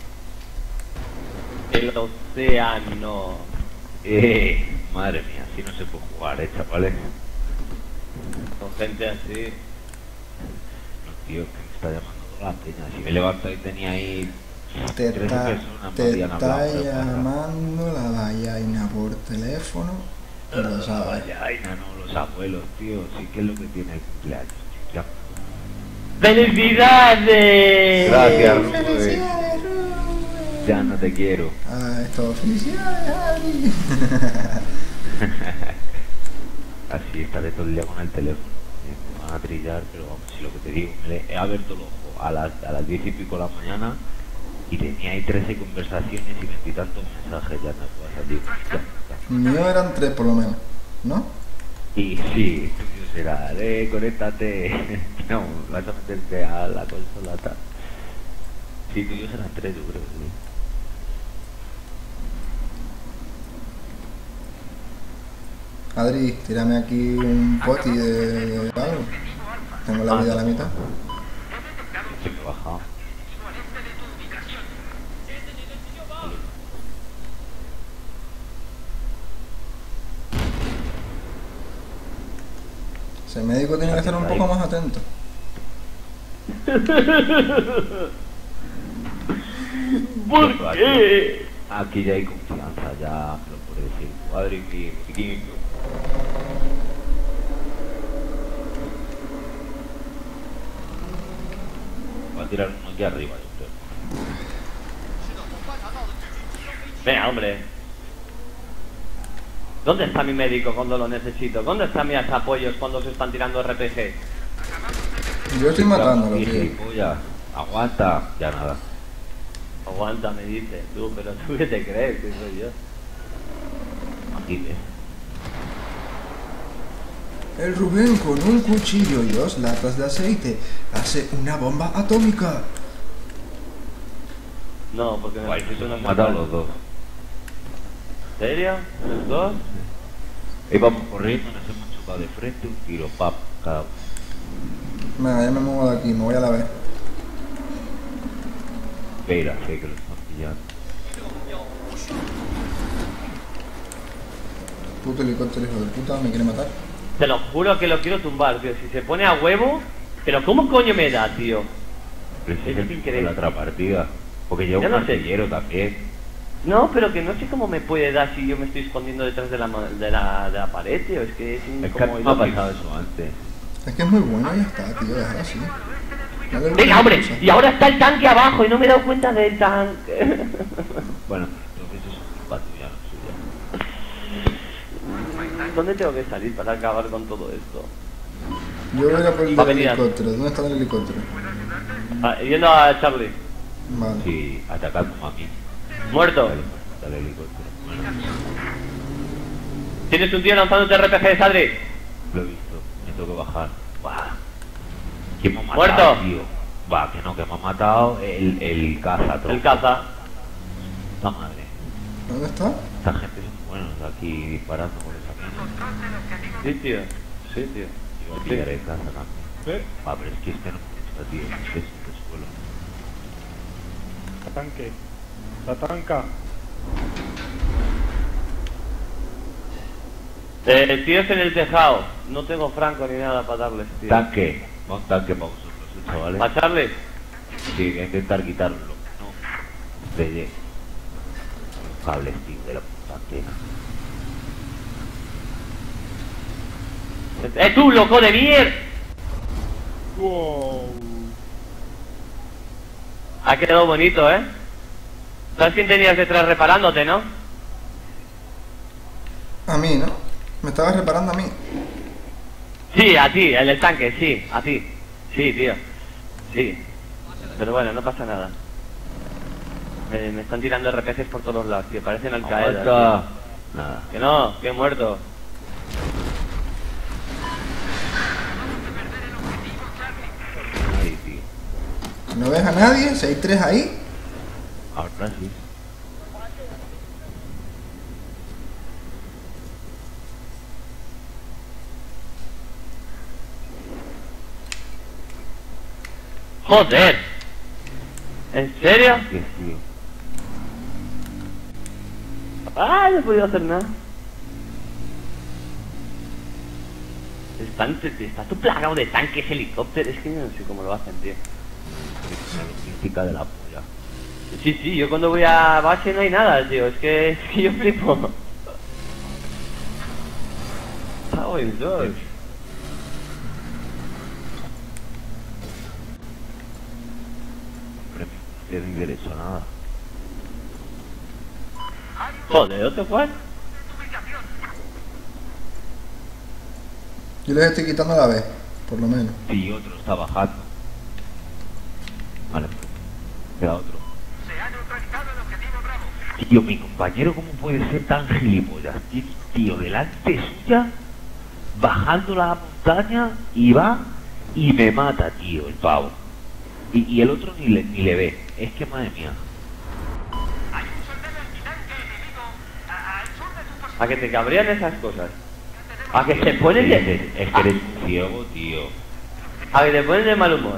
El océano. Madre mía, así no se puede jugar, chavales. Con gente así. No, tío, que me está llamando toda la peña. Si me levanto y tenía ahí Te 13 está, personas, te podían está hablar, pero pasa. llamando la vallaina por teléfono y lo sabes. Ay, no, los abuelos, tío, sí que es lo que tiene el cumpleaños. Ya. ¡Felicidades! Gracias, Rubén. Felicidades, Rubén. Ya no te quiero. Ah, esto, felicidades, Adri. Así estaré todo el día con el teléfono. Me van a trillar, pero vamos, si lo que te digo, he abierto el ojo a las 10 y pico de la mañana y tenía ahí 13 conversaciones y 20 y tantos mensajes ya en el WhatsApp. Digo, ya. Mío eran 3 por lo menos, ¿no? Y sí, tuyo será, conéctate. No, vas a meterte a la consola tal. Sí, tuyos eran 3, yo creo, sí. Adri, tírame aquí un poti de algo. Tengo la vida a la mitad. Se me ha bajado. Ese médico tiene que estar un poco más atento. ¿Por qué? Aquí ya hay confianza, ya me lo puedo decir. Madre mía, va a tirar uno aquí arriba, yo creo. Venga, hombre. ¿Dónde está mi médico cuando lo necesito? ¿Dónde están mis apoyos cuando se están tirando RPG? Yo estoy matándolo, Sí, tío. gilipollas. Aguanta, ya nada. Aguanta, me dice. Tú, pero tú qué te crees que soy yo. Aquí ves. El Rubén con un cuchillo y 2 latas de aceite hace una bomba atómica. No, porque Guay, necesito nos una hemos matado campana. los dos. ¿En serio? ¿Los dos? Íbamos corriendo, nos hemos chocado de frente, un tiro, pap, cada uno. Venga, ya me muevo de aquí, me voy a la vez. Espera, sé que lo están pillando. Puto helicóptero, hijo de puta, me quiere matar. Te lo juro que lo quiero tumbar, tío. Si se pone a huevo... Pero ¿cómo coño me da, tío? Pero si Es es el increíble. la otra partida. Porque lleva Ya un no sé. artillero también. No, pero que no sé cómo me puede dar si yo me estoy escondiendo detrás de la pared, tío. Es que es Es que a mí como me ha ilógico. pasado eso antes. Es que es muy bueno, ya está, tío, déjalo así. No le Venga, hombre, gusta. y ahora está el tanque abajo y no me he dado cuenta del tanque. Bueno, entonces eso es culpa tuya, no suya. ¿Dónde tengo que salir para acabar con todo esto? Yo voy a ir a por el Va a del venir. helicóptero. ¿Dónde está el helicóptero? Ah, yendo a Charlie. Vale. Sí, atacar como a mí. Muerto. Dale helicóptero. Bueno, ¿Tienes un tío lanzándote RPG, Adri? lo he visto. Me tengo que bajar. ¡Buah! ¿Quién me ha matado, Muerto. tío? Va, que no, que me ha matado el caza. El caza. Puta madre. ¿Dónde está? Esta gente son buenos aquí disparando por esa mierda. Sí, tío. Sí, tío. Yo pillaré el caza también. ¿Eh? Va, pero es que este no me gusta, tío. Este es el suelo. Tanque. La tanca. Tíos en el tejado. No tengo franco ni nada para darles, tío. Tanque. Va un tanque para vosotros, chavales. ¿Para Charlie? Sí, voy a intentar quitarlo. No. De los cables, tío, de la puta antena. Tú, loco de mierda! Wow. Ha quedado bonito, ¿eh? ¿Sabes quién tenías detrás reparándote, no? A mí, ¿no? Me estabas reparando a mí. Sí, a ti, el del tanque, sí, a ti. Sí, tío. Sí. Pero bueno, no pasa nada. Me están tirando RPGs por todos lados, tío. Parecen Al-Qaeda. Nada. Tío. Que no, que he muerto. Ahí, tío. ¿No ves a nadie? Si hay 3 ahí. Ahora sí. ¡Joder! ¿En serio? Que sí. ¡Ah! No he podido hacer nada. Está todo plagado de tanques, helicópteros. Es que no sé cómo lo hacen, tío. Es la logística de la polla. Sí, sí, yo cuando voy a base no hay nada, tío. Es que yo flipo. Cago en dos. Hombre, no tienen derecho a nada. Joder, ¿otro cuál? Yo les estoy quitando la vez, por lo menos. Sí, otro está bajando. Vale, queda otro. Se ha neutralizado el objetivo Bravo. Tío, mi compañero, ¿cómo puede ser tan gilipollas? Tío, delante suya, bajando la montaña, y va y me mata, tío, el pavo. Y el otro ni le ve. Es que, madre mía. Hay un soldado antitanque enemigo al sur de tu posición. A que te cabrean esas cosas. A que te pones de... Es que eres un ciego, tío. A que te pones de mal humor.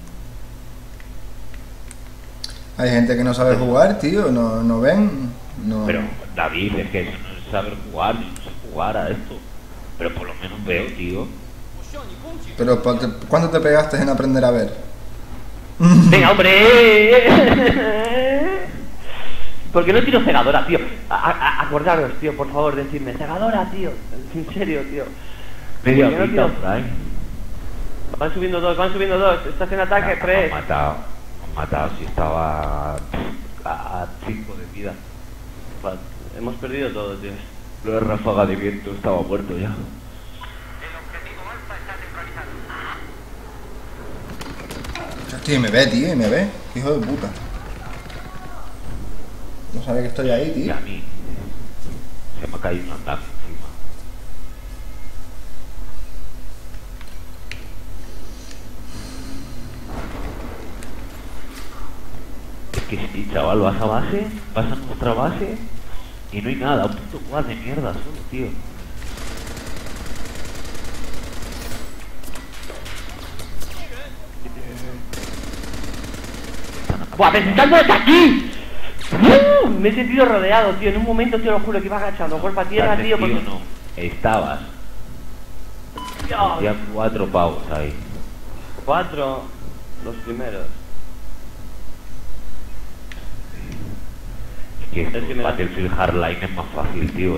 Hay gente que no sabe jugar, tío. No ven. No. Pero, David, es que eso no es saber jugar, yo no sé jugar a esto. Pero por lo menos veo, tío. Pero ¿cuándo te pegaste en aprender a ver? ¡Venga, hombre! ¿Por qué no tiro cegadora, tío? Acordaros, tío, por favor, decidme. Cegadora, tío. En serio, tío. Media ¿Por qué no horita tiro? por ahí. Van subiendo dos. Estás en ataque, Me Fred. han matado, si estaba a 5 de vida. Vale, hemos perdido todo, tío. Lo de ráfaga de viento estaba muerto ya. El objetivo Alfa está neutralizado. Tío, y me ve, tío, y me ve. Hijo de puta. No sabe que estoy ahí, Y tío. a mí se me ha caído un andamio encima. Es que sí, chaval, vas a nuestra base y no hay nada, un puto quad de mierda solo, tío. ¡Buah, pero estando desde aquí! Me he sentido rodeado, tío. En un momento, tío, lo juro que iba agachando cuerpo a tierra, tío, porque... no, estabas. Dios. Había 4 pavos ahí. 4, los primeros. Es que Es que me da- Battlefield Hardline es más fácil, tío,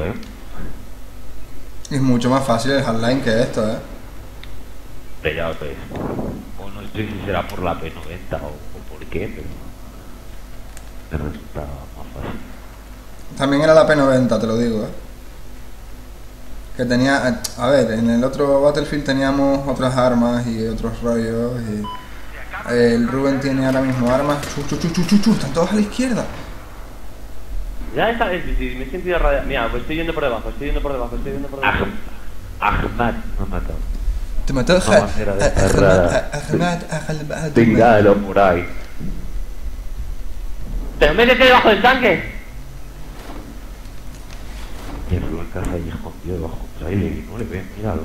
Es mucho más fácil el hardline que esto, Pero ya ves. O no sé si será por la P90 o por qué, pero me resulta más fácil. También era la P90, te lo digo, Que tenía... A ver, en el otro Battlefield teníamos otras armas y otros rollos y... El Rubén tiene ahora mismo armas... Están todos a la izquierda. Ya está, me he sentido rodeado. Mira, pues estoy yendo por debajo, estoy yendo por debajo. Ahmad me ha matado. Te mató Tíralo por ahí. Pero métete debajo del tanque. Y el Rubén casa ahí escondido debajo del trailer y no le ven, míralo.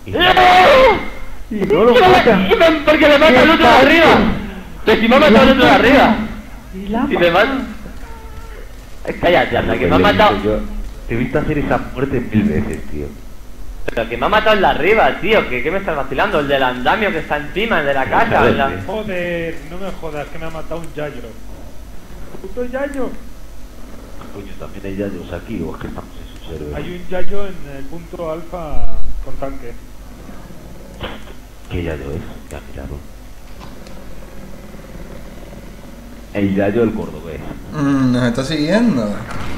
Y no lo mata. Porque me mata el otro de arriba. Pero si me ha matado el otro de arriba. Si me mata... Cállate, anda, que me ha matado... Te he visto hacer esa muerte 1000 veces, tío. Pero que me ha matado el de arriba, tío. ¿Qué me estás vacilando? El del andamio que está encima, el de la casa. Joder, no me jodas, que me ha matado un Yayo. ¡Puto Yayo! Coño, también hay Yayos aquí, o es que estamos en su server. Hay un Yayo en el punto alfa con tanque. ¿Qué Yayo es? Ya mirado. El Yayo el cordobés. Nos está siguiendo.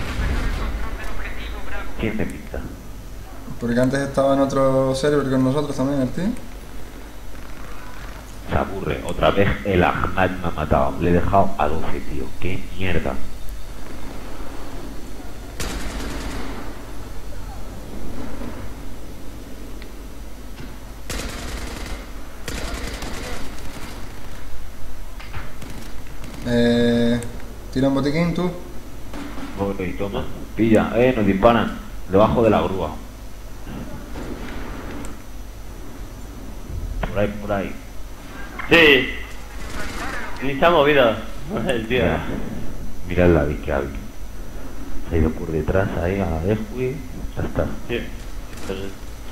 ¿Quién te pinta? Porque antes estaba en otro server con nosotros también, el tío. Se aburre. Otra vez el Ahmad me ha matado. Le he dejado a 12, tío. ¡Qué mierda! Tira un botiquín, tú. Ok, toma. Pilla. Nos disparan. Debajo de la grúa. Por ahí. Sí. Ni se ha movido el tío. Mira el Lavi que había. Se ha ido por detrás ahí a la vez, güey. Ya está. Sí. Entonces...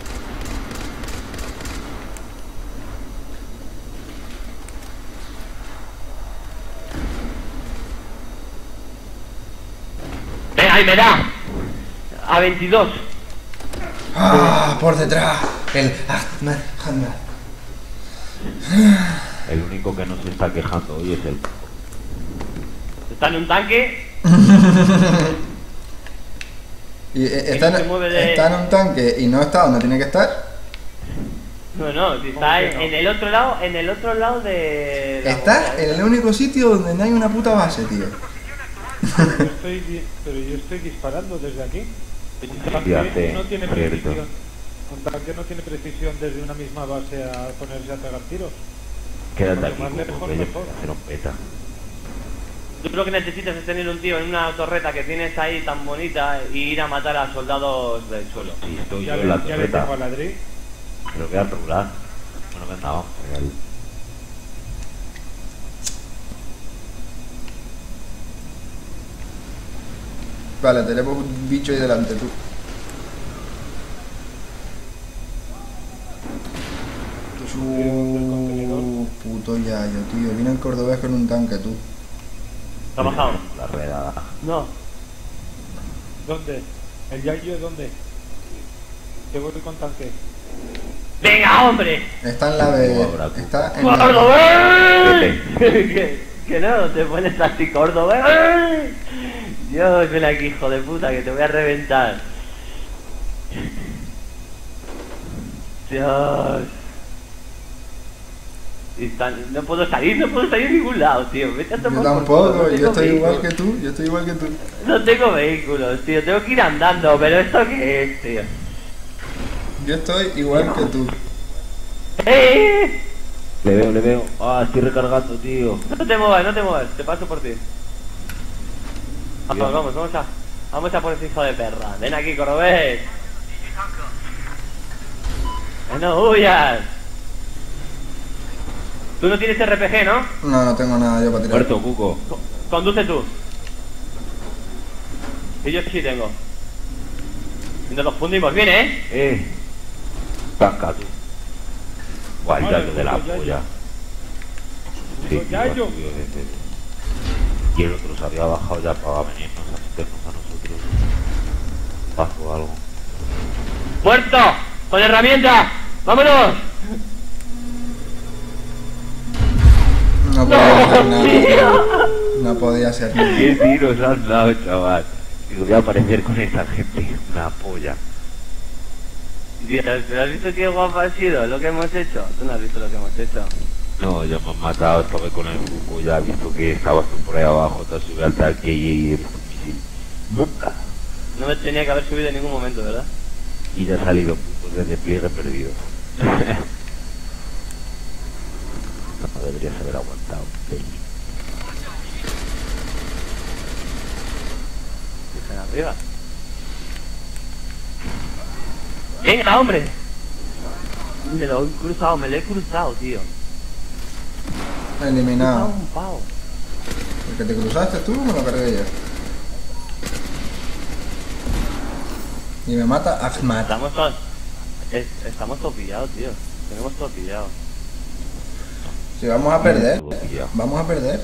¡Venga, ahí me da! A 22. ¡Ah! Por detrás. El Ahmad. El único que no se está quejando hoy es el... Está en un tanque. Y está en un tanque y no está donde tiene que estar. No, si está en el otro lado de... Está en el único sitio donde no hay una puta base, tío. Pero yo estoy disparando desde aquí. Un tanque no tiene precisión. Un tanque no tiene precisión desde una misma base a ponerse a pegar tiros. Quédate aquí, más lejos, que mejor. hacer un peta. Tú lo que necesitas es tener un tío en una torreta que tienes ahí tan bonita y ir a matar a soldados del suelo. Sí, estoy Ya yo en la le torreta. tengo a Ladri. Pero voy a rular. Bueno, venga, vamos. Vale, tenemos un bicho ahí delante, tú. Puto Yayo, tío. Viene el cordobés con un tanque, tú. ¿Te ha bajado? La redada. No. ¿Dónde? ¿El Yayo dónde? Que voy con tanque. ¡Venga, hombre! Está en la B. Está en la ¡Cordobés! que no, te pones así, Cordobés. Dios, ven aquí, hijo de puta, que te voy a reventar. Dios. No puedo salir de ningún lado, tío. Vete a tomar Yo tampoco, por culo, yo estoy vehículo. igual que tú, yo estoy igual que tú. No tengo vehículos, tío, tengo que ir andando, pero ¿esto qué es, tío? Yo estoy igual que tú. ¡Eh! Le veo. Ah, estoy recargando, tío. No te muevas, te paso por ti. Vamos a por ese hijo de perra. Ven aquí, Cordobés. No huyas. Tú no tienes RPG, ¿no? No tengo nada yo para tirar. Muerto, Cuco. Conduce tú. Y yo sí tengo. Y nos los fundimos bien, ¿eh? Tanca tú. Guay, Vale, Yayo de la puto Yayo. polla. Sí, Puto Yayo. Y el otro se había bajado ya para venirnos a meternos a nosotros. Pasó algo. ¡Muerto! ¡Con herramienta! ¡Vámonos! No podía hacer nada. No podía hacer nada. ¿Qué tiros has dado, chaval? Y voy a aparecer con esta gente. Una polla. Dios, ¿pero has visto qué guapo ha sido lo que hemos hecho? Tú no has visto lo que hemos hecho. No, ya me han matado, estaba con el Cuco, ya he visto que estabas tú por ahí abajo, te has subido al tanque y No me tenía que haber subido en ningún momento, ¿verdad? y ya ha salido puntos de despliegue perdidos. No deberías haber aguantado. Están arriba. ¡Venga, hombre! Me lo he cruzado, tío. Eliminado. Un pavo. El que te cruzaste tú me lo cargué yo. Y me mata Ahmad. Estamos todos pillados, tío. Tenemos todo pillado. Si vamos a perder, vamos a perder.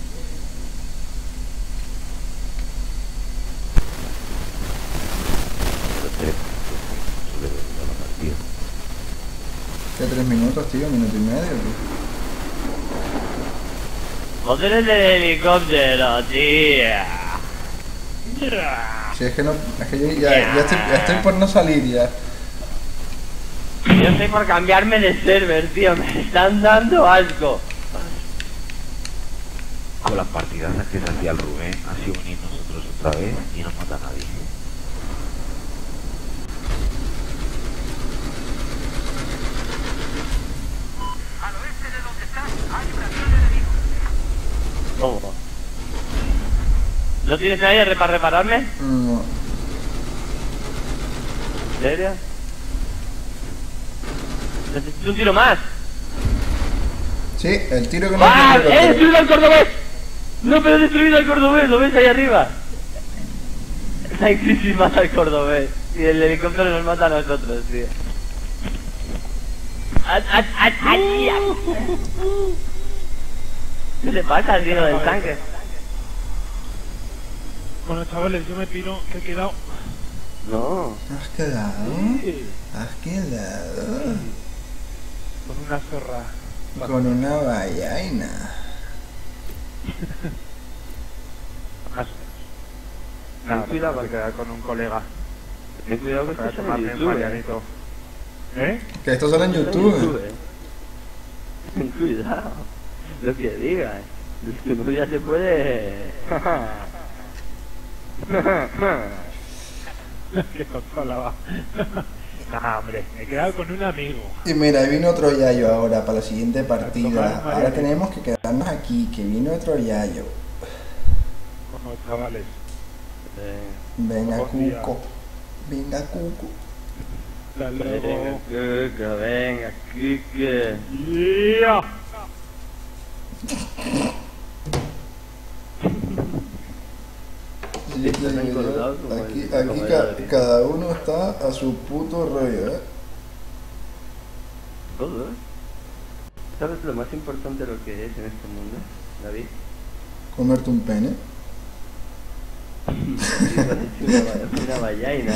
¿Qué 3 minutos, tío? 1 minuto y medio, tío. ¡Joder el helicóptero, tío! Si es que no, es que yo ya estoy por no salir ya. Yo estoy por cambiarme de server, tío. Me están dando asco. Con las partidazas que se hacía el Rubén, así unir nosotros otra vez y no mata a nadie. Al oeste de donde estás hay una zona enemigo. ¿Cómo? ¿No tienes nadie para repararme? No. ¿En serio? Necesito un tiro más. Sí, el tiro que no ¡Ah! tiene ¡He destruido al cordobés! No, pero he destruido al cordobés, ¿lo ves ahí arriba? La crisis mata al cordobés. Y el helicóptero nos mata a nosotros, tío. ¿Qué te pasa, tío, del tanque? Bueno, chavales, yo me piro, que he quedado. No. ¿Has quedado? ¿Has quedado? Con una zorra. Con una vallaina. Más. Nada, cuidado, tengo que quedar con un colega Ten cuidado que para estás en tomarme un YouTube. marianito. ¿Eh? Que esto sale en YouTube. Ten cuidado. Lo que digas. Tu novia se puede... Qué consola va. Nah, hombre, me he quedado con un amigo. Y mira, ahí vino otro yayo ahora para la siguiente tomar partida. un Ahora marianito. tenemos que quedarnos aquí, que vino otro yayo. Bueno, chavales. Venga, Buen día. Cuco. Venga, Cuco. Hasta luego. Venga, Kike. ¡Yeah! Sí, Estás sí, encolgado como aquí el- como el Adri. cada uno está a su puto rollo, ¿eh? Todo, ¿eh? ¿Sabes lo más importante de lo que es en este mundo, David? Comerte un pene. Una vallaina.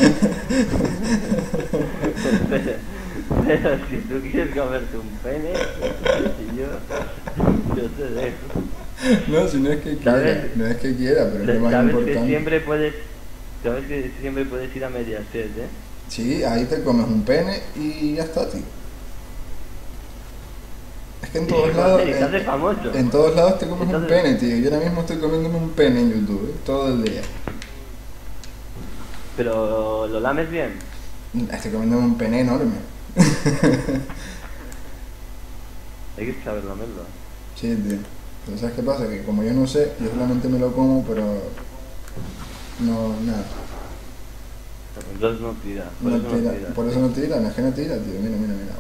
Pero si tú quieres comerte un pene, yo te dejo. No, si no es que quiera, ¿Sabes? no es que quiera, pero es lo más Sabes que importante. siempre puedes ir a Mediaset, ¿eh? Sí, ahí te comes un pene y ya está, tío. Es que en todos lados, Y te haces famoso. en todos lados te comes un Entonces- pene, tío. Yo ahora mismo estoy comiéndome un pene en YouTube, ¿eh? Todo el día. Pero lo lames bien. Estoy comiéndome un pene enorme. Hay que saber lamerlo. Sí, tío. Pero ¿sabes qué pasa? Que como yo no sé, yo solamente me lo como, pero no, nada. Entonces no tira. Por No eso tira. no tira. Por eso no tira, no es que no tira, tío. Mira, mira, mira.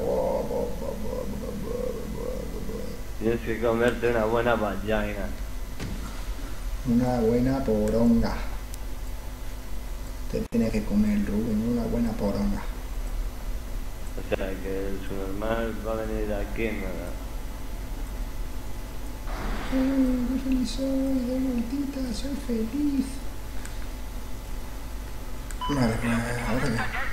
Tienes que comerte una buena vallaina. Una buena poronga. Te tienes que comer, Rubén, una buena poronga. O sea que el subnormal va a venir aquí, nada. Qué feliz soy, de vueltita, soy feliz. Vale, pues ahora qué.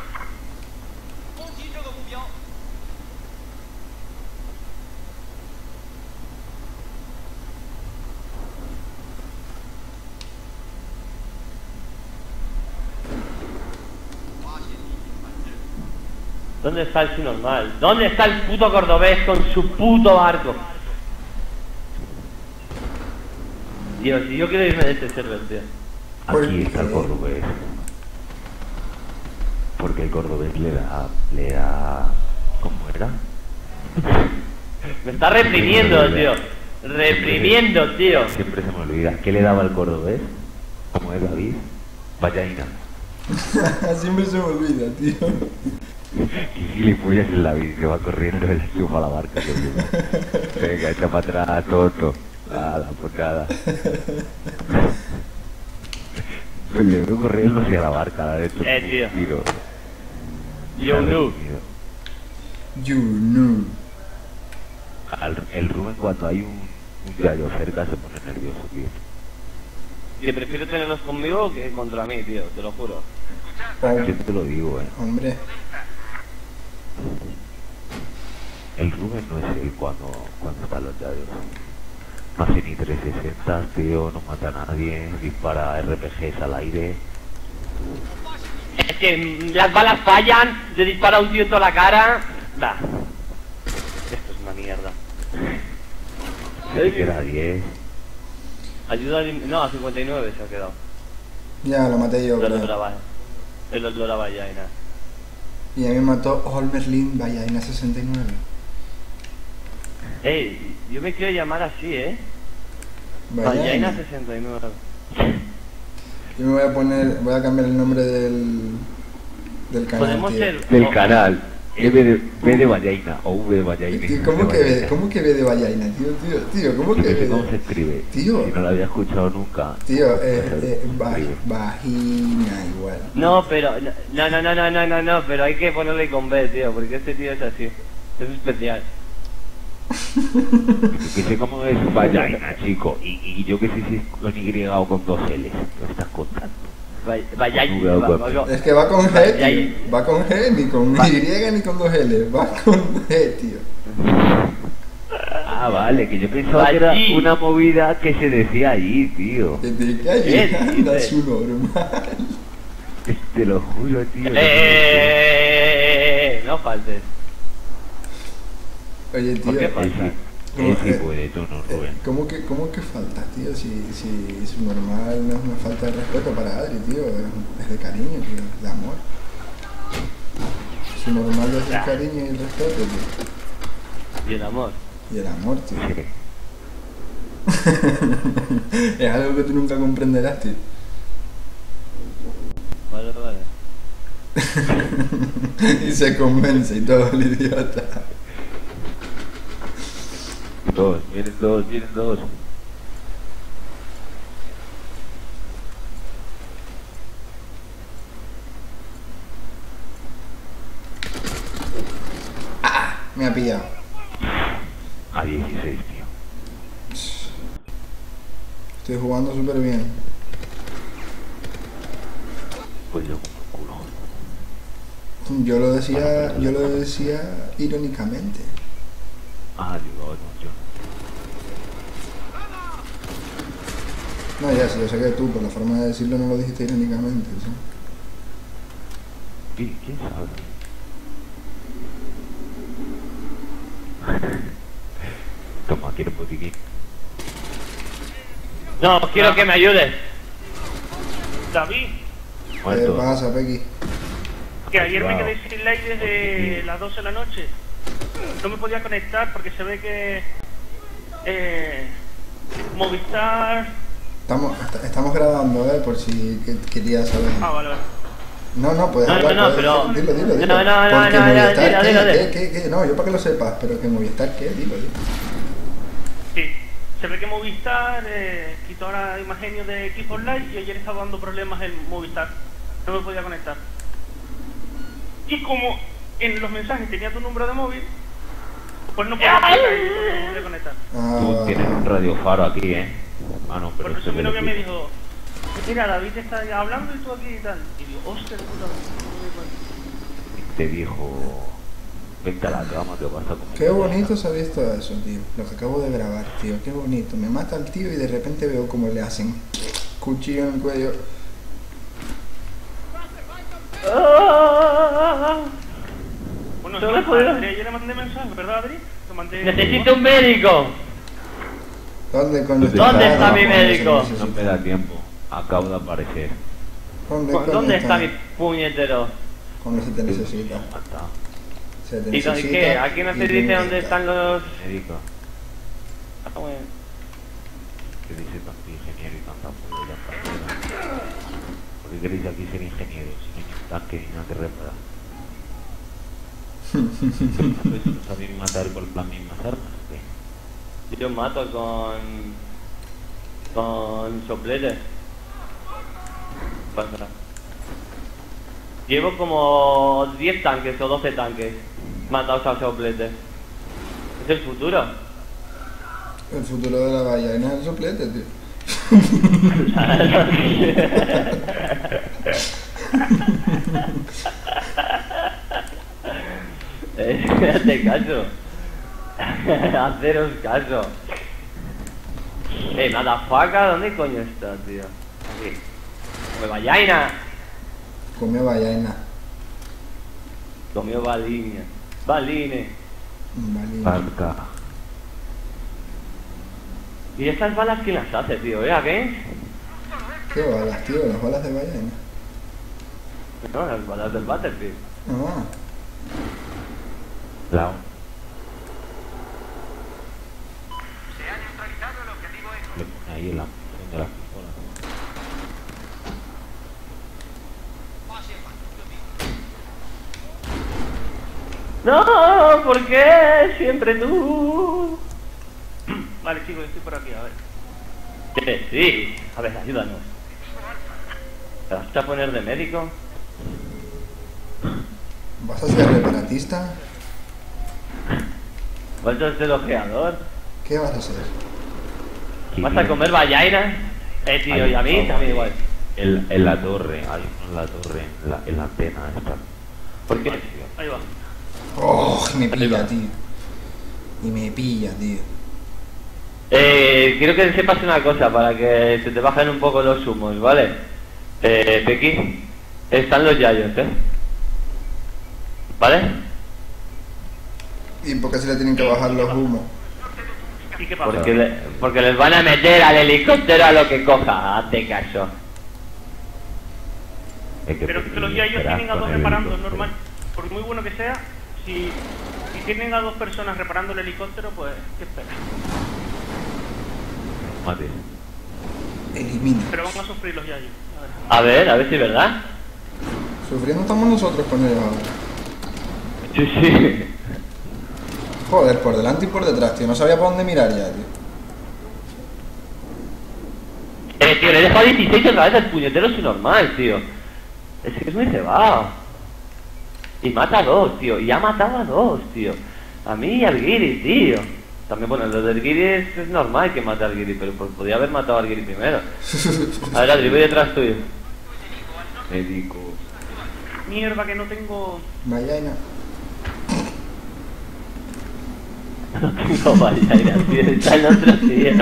¿Dónde está el subnormal? ¿Dónde está el puto cordobés con su puto barco? Dios, si yo quiero irme de este server, tío. Aquí está el cordobés. Porque el cordobés le da... ¿Cómo era? Me está reprimiendo, tío. Reprimiendo, tío. Siempre se me olvida. ¿Qué le daba el cordobés? ¿Cómo es David? Vallaina. Siempre se me olvida, tío. Y gilipollas en la vida, que va corriendo y le chupa la barca. Venga, echa para atrás, tonto. A la porcada. Pues le veo corriendo hacia la barca, la de hecho. Tío. Tiro. Yo no. You know. El Rubén cuando hay un gallo cerca se pone nervioso, tío. Que prefiero tenerlos conmigo que contra mí, tío, te lo juro. Yo te lo digo, Hombre. El Rubén no es él cuando están los gallos. No hace ni 360, tío, no mata a nadie, dispara RPGs al aire. Es que las balas fallan, te dispara un tío en toda la cara. Bah. Esto es una mierda. Se queda 10. Ayuda al... No, a 59 se ha quedado. Ya, lo maté yo, El creo. de la vallaina. Y a mí me mató Olmerlin Vallaina 69. Ey, yo me quiero llamar así, Vallaina 69. Yo me voy a cambiar el nombre del canal, Podemos tío. ser... Del canal. B de Vallaina o V de Vallaina. Tío, ¿cómo que ve de Vallaina, tío? ¿Cómo que No sé ve cómo se de... escribe. Tío. Si no lo había escuchado nunca. Tío, escribe. vagina igual. No, pero... No, pero hay que ponerle con B, tío, porque este tío es así. Es especial. Que sé cómo es Vallaina, chico. Y yo que sé si es con Y o con 2 L's. ¿Qué estás contando? Vallaina. Es que va con G, tío. Vallaina. Va con G, ni con Y ni con 2 L. Va con G, tío. Ah, vale, que yo pensaba que era Allí. una movida que se decía allí, tío. Desde que allí ¿Qué anda dices? su normal. Te lo juro, tío. No faltes. Oye, tío. ¿Por qué Él falta? sí, él sí puede, tú no, Rubén. ¿Cómo que falta, tío? Si su normal no es una falta de respeto para Adri, tío. Es de cariño, tío. De amor. Su normal es el cariño y el respeto, tío. Y el amor. Y el amor, tío. Sí. Es algo que tú nunca comprenderás, tío. Vale. Y se convence y todo el idiota. Vienen dos. Me ha pillado. A 16, tío. Estoy jugando súper bien. Pues yo como el culo. Yo lo decía irónicamente. Ah, digo, no, yo. No, ya sí, yo sé que tú, por la forma de decirlo, no lo dijiste irónicamente, ¿sí? ¿Quién sabe? Toma, quiero un botiquín. No, quiero que me ayudes. David, ¿Qué Muerto. pasa, Pequi? que ayer me quedé sin live desde las 12 de la noche. No me podía conectar porque se ve que Movistar... Estamos grabando, por si querías saber. Ah, vale. No, puedes No, hablar. no, puedes- pero- Dilo. No, Porque no, Movistar, dilo. ¿qué? No, yo para que lo sepas, pero que Movistar, ¿qué? Dilo. Sí, se ve que Movistar quitó ahora imagen de Equipo Live y ayer estaba dando problemas en Movistar. No me podía conectar. Y como en los mensajes tenía tu número de móvil, pues no podía conectar. Tú tienes un radio faro aquí, Ah, no, pero Por eso esto mi que novia le me quito. dijo, mira, David está hablando y tú aquí y tal. Y digo, hostia, puta. Te dijo, vente a la cama que vas a comer. Qué bonito se ha visto eso, tío. Lo que acabo de grabar, tío. Qué bonito. Me mata el tío y de repente veo cómo le hacen cuchillo en el cuello. Bueno, ¿No me sí, puedo? Adri, ayer le mandé mensaje, ¿verdad, Adri? Te mandé... Necesito un médico. ¿Dónde coño ¿Dónde está No, mi coño, médico? se No necesita. me da tiempo. Acabo de aparecer. ¿Dónde coño ¿Dónde está mi puñetero? Cuando se te necesita. Mata. Se te ¿Y dónde necesita qué? ¿Aquí no y se dice tienes dónde que están los...? Médico, Ah, bueno. que dice tanto ingeniero y tanta polla y tanta mierda. ¿Por qué queréis aquí ser ingenieros si no hay ni un tanque ni nada que reparar? ¿No sabéis matar con las mismas armas? ¿Qué? Yo mato con sopletes. Pasa. Llevo como 10 tanques o 12 tanques matados a sopletes. Es el futuro. El futuro de la ballena es el soplete, tío. Hazte caso. Haceros caso. Madafaca, ¿dónde coño está, tío? Aquí. Come vallaina. Comió ballena. Comió baliña. Baline. Ballena. Barca. ¿Y estas balas quién las hace, tío? ¿Qué? ¿Qué balas, tío? Las balas de ballena. No, las balas del Battlefield. Ah, La Se ha neutralizado el objetivo Eco. le pone ahí en la función de las pistolas. No, ¿por qué? Siempre tú. Vale, chicos, estoy por aquí, a ver. Que sí. A ver, ayúdanos. ¿Te vas a poner de médico? ¿vas a ser reparatista? ¿Vas a ser ojeador? ¿Qué vas a hacer? ¿Vas a comer vallaina? Tío, y a mí también igual. En la torre, hay uno en la torre, en la antena esta. ¿Por qué? Ahí va. Oh, me Arriba. pilla, tío. Y me pilla, tío. Quiero que sepas una cosa para que se te bajen un poco los humos, ¿vale? Pequi, están los yayos, ¿vale? ¿Y por qué se le tienen que bajar los humos? ¿Y qué pasa? Porque les van a meter al helicóptero a lo que coja, hazte caso. Hay que Pero que los pedir yayos tienen a dos con el reparando, es helicóptero. normal. Por muy bueno que sea, si tienen a dos personas reparando el helicóptero, pues, ¿qué esperas? Mate. Elimina. Pero van a sufrir los yayos. A ver. A ver si es verdad. Sufriendo estamos nosotros con ellos ahora. Sí, sí. Joder, por delante y por detrás, tío. No sabía por dónde mirar ya, tío. Tío, le he dejado 16 otra vez el puñetero es normal, tío. Es que es muy cebado. Y mata a dos, tío. Y ha matado a dos, tío. A mí y al Guiri, tío. También, bueno, lo del Guiri es normal que mate al Guiri, pero pues podía haber matado al Guiri primero. A ver, Adri, voy detrás tuyo. Médico. Mierda, que no tengo... Ballena. No tengo vallaina, tío. Está en otro tío.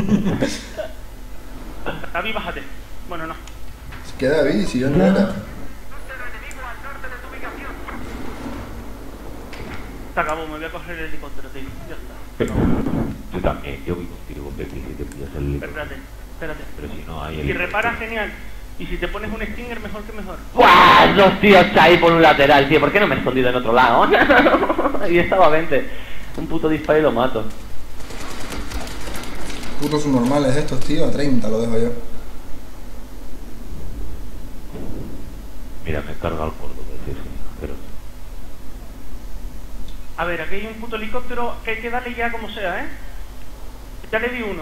David, bájate. Bueno, no. Se queda David, si yo no era. Se acabó, me voy a coger el helicóptero, tío. Ya está. Yo también, yo voy contigo, Pepe, si te pillas el helicóptero. Espérate. Pero si no hay Si helicóptero. reparas, genial. Y si te pones un Stinger, mejor que mejor. ¡Buah! Los tíos ahí por un lateral, tío. ¿Por qué no me he escondido en otro lado? Y estaba a 20. Un puto disparo y lo mato. Putos normales estos, tío. A 30 lo dejo yo. Mira, me carga el córdoba, sí, sí, pero... A ver, aquí hay un puto helicóptero que hay que darle ya como sea, ¿eh? Ya le di uno.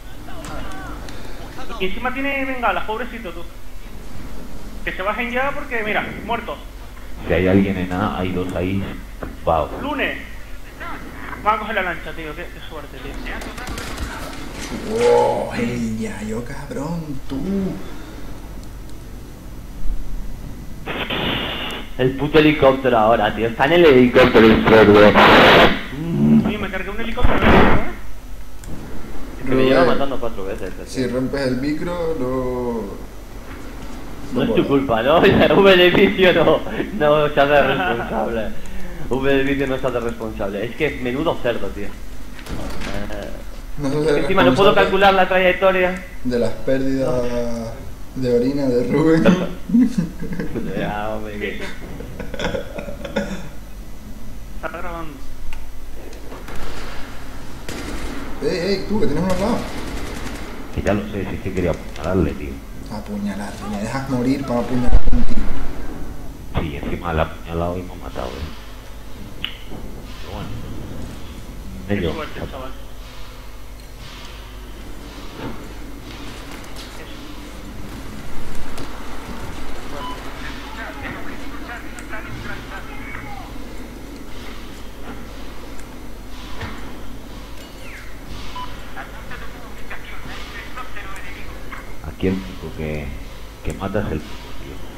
Y encima tiene bengalas, pobrecito tú. Que se bajen ya porque, mira, muertos. Si hay alguien en A, hay dos ahí. Wow. Lunes. Vamos a coger la lancha, tío. Qué suerte, tío. ¡Wow! ¡El yayo, cabrón! ¡Tú! El puto helicóptero ahora, tío. Está en el helicóptero el cerdo. Oye, me cargué un helicóptero, ¿eh? Que me lleva matando 4 veces. Si rompes el micro, No es tu culpa, ¿no? V de vicio no se hace responsable. V de vicio no se hace responsable. Es que menudo cerdo, tío. No se hace Encima no puedo responsable calcular la trayectoria. de las pérdidas de orina de Rubén. Ya, hombre, que... grabando. Ey, tú, que tienes uno al lado. Que ya lo sé, si es que quería apuñalarle, tío. Apuñalarte, me dejas morir para apuñalarte un tío. Sí, encima le ha apuñalado y me ha matado, Pero bueno. Qué Medio. suerte, chaval. Aquí el único que mata es el Cuco,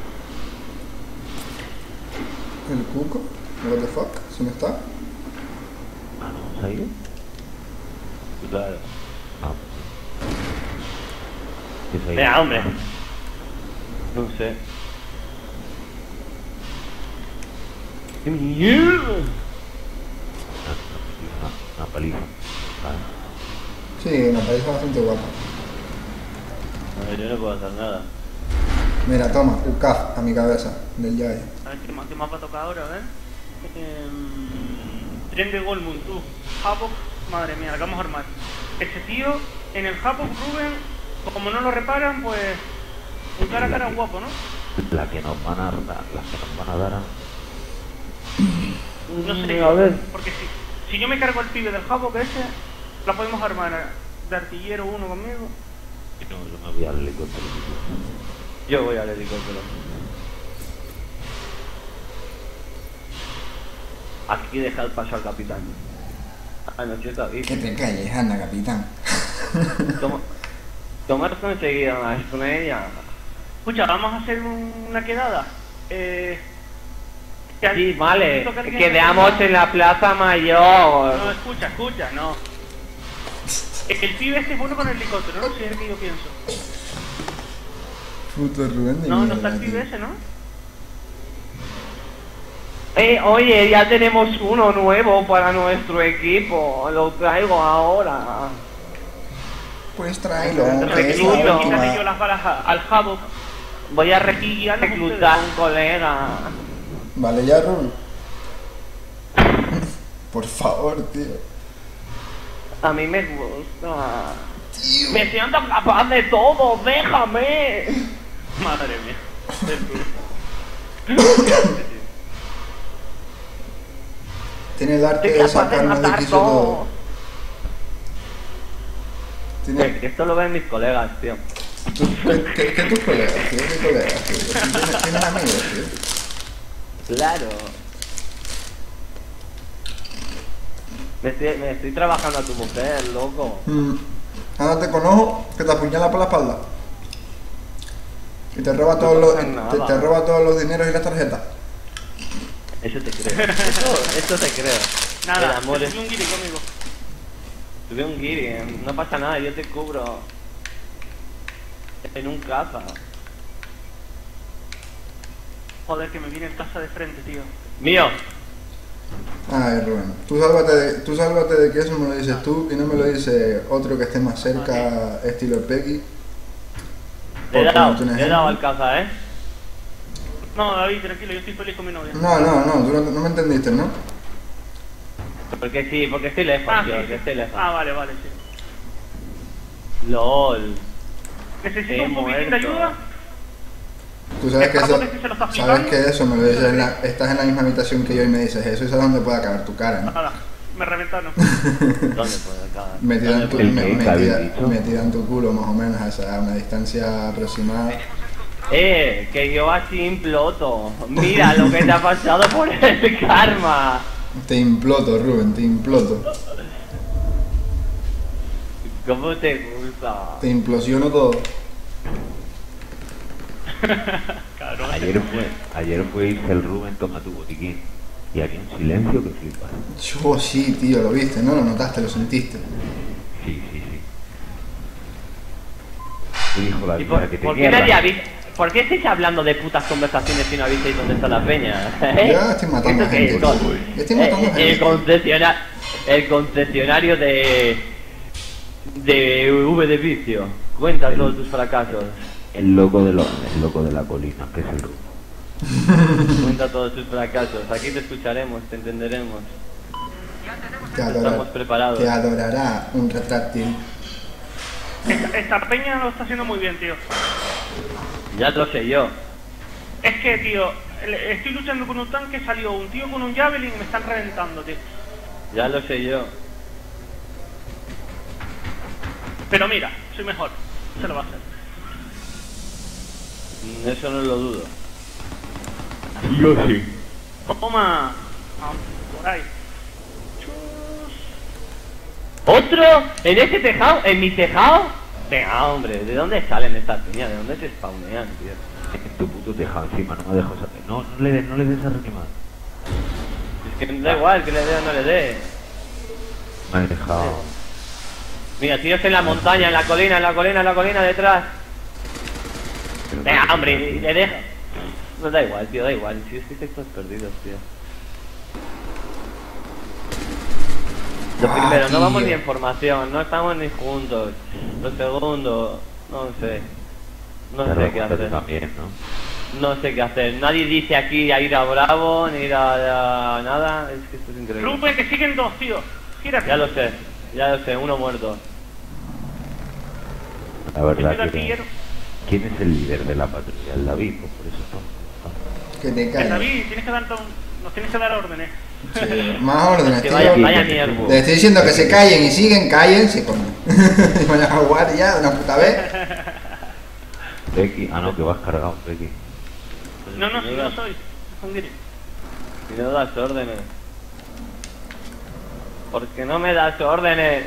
tío. ¿El cuco? What the fuck? ¿Sí no está? Ah, ¿no? ¿Se ha ido? Claro. Ah. ¿Qué se ha ido? Venga, hombre. No sé. ¡Qué mierda! Una paliza. Vale. Sí, me parece bastante guapa. No, yo no puedo hacer nada. Mira, toma, UCAF a mi cabeza, del Yaya. A ver, qué más va a tocar ahora, a ver. Tren de Goldmoon, tú. Havoc, madre mía, la que vamos a armar. Ese tío, en el Havoc, Ruben, como no lo reparan, pues... Un cara a cara guapo, ¿no? La que nos van a dar a... No sé, A ver. porque si yo me cargo el pibe del Havoc ese, la podemos armar de artillero uno conmigo. No, yo me voy al helicóptero. Yo voy al helicóptero. Aquí deja el paso al capitán. Anoche está Que bien. te calles, anda, capitán. Tomar enseguida más con ella. Escucha, vamos a hacer una quedada. Sí, vale. necesito que alguien- Quedamos en la Plaza Mayor. No, escucha, no. Es que el pibe este es bueno con el helicóptero, ¿no? Si es el que yo pienso. Puto Rubén de No, no mierda, está el pibe tío. ese, ¿no? Oye, ya tenemos uno nuevo para nuestro equipo. Lo traigo ahora. Pues tráelo, que es la Recluto. Quítale última. yo las balas al Havoc. Voy a Y hazlo reclutar a un colega. Vale ya, Rubén. Por favor, tío. A mí me gusta. Tío. Me siento capaz de todo, déjame. Madre mía. Tiene el arte Soy de capaz de sacarnos de matar quicio todo. todo. Tiene... Esto lo ven mis colegas, tío. ¿Qué tus colegas, tío? ¿Qué colegas, tío? ¿Tienes amigos, tío? Claro. Me estoy trabajando a tu mujer, loco. Ahora te conozco que te apuñala por la espalda. Y te roba todos los, pasa nada. te roba todos los dineros y las tarjetas. Eso te creo. Eso te creo. Nada, El amor te es... subí un guiri conmigo. Tuve un guiri, no pasa nada, yo te cubro. En un caza. Joder, que me viene el casa de frente, tío. Mío. Ay, Rubén, tú sálvate de que eso me lo dices tú y no me lo dice otro que esté más cerca, estilo Peggy. Le he Por dado, ponerte un le he dado al ejemplo. caza, No, David, tranquilo, yo estoy feliz con mi novia. No, tú no me entendiste, ¿no? Porque sí, porque estoy lejos, Ah, tío, sí, que sí. estoy lejos. Vale, sí. LOL. ¿Necesito un poquitín de ayuda? Tú sabes que El eso, capo que se lo está sabes flipando. que eso me lo dices, estás en la misma habitación que yo y me dices eso y sabes dónde puede acabar tu cara, ¿no? Nada, me reventaron. ¿Dónde puede acabar? Metida en, tu, ¿El qué? ¿Qué habéis dicho? metida en tu culo más o menos, o sea, a una distancia aproximada. Que yo así imploto. Mira lo que te ha pasado por el karma. Te imploto, Rubén, te imploto. ¿Cómo te gusta? Te implosiono todo. Ayer fue irse el Rubén, toma tu botiquín. Y había un silencio que flipas. Yo sí, tío, lo viste, ¿no? Lo notaste, lo sentiste. Sí. Te dijo la ¿Y vida que por qué tenía. nadie avisa? ¿Por qué estáis hablando de putas conversaciones si no avisáis dónde está la peña? Ya estoy matando ¿Esto qué gente. es, Sol? Yo estoy matando gente. El concesionario de V de vicio. Cuenta todos tus fracasos. El loco de la colina, que es el Rubén. Cuenta todos tus fracasos. Aquí te escucharemos, te entenderemos. Estamos preparados. Te adorará un retráctil. Esta peña lo está haciendo muy bien, tío. Ya lo sé yo. Es que, tío, estoy luchando con un tanque, salió un tío con un javelin y me están reventando, tío. Ya lo sé yo. Pero mira, soy mejor. Se lo va a hacer. Eso no lo dudo. Yo sí. Toma. Por ahí. ¿Otro? ¿En ese tejado? ¿En mi tejado? Venga, hombre, ¿de dónde salen estas peñas? ¿De dónde se spawnean, tío? En tu puto tejado encima, no me dejo saber. No le des a reanimar. Es que me da igual, que le dé o no le dé. Me ha dejado. Mira, tíos en la montaña, en la colina detrás. Venga, hombre, y le deja. No da igual, tío, da igual. Si es que estáis todos perdidos, tío. Lo primero, no tío. vamos ni en formación, no estamos ni juntos. Lo segundo, no sé. No sé qué hacer. También, ¿no? No sé qué hacer. Nadie dice aquí a ir a Bravo, ni ir a nada. Es que esto es increíble. Lupe, que siguen dos, tío. Gírate. Ya lo sé, uno muerto. La verdad Yo soy que... artillero. ¿Quién es el líder de la patrulla? El David, pues por eso está. Que te El calles. David, nos tienes que dar órdenes. Sí, más órdenes, Que tío. vaya mierda. Le estoy diciendo que se callen y siguen, cállense, coño. Y vayan a jugar ya de una puta vez. Becky, no, que vas cargado, Becky. No, si no soy. Un gris. Si no das órdenes. ¿Por qué no me das órdenes?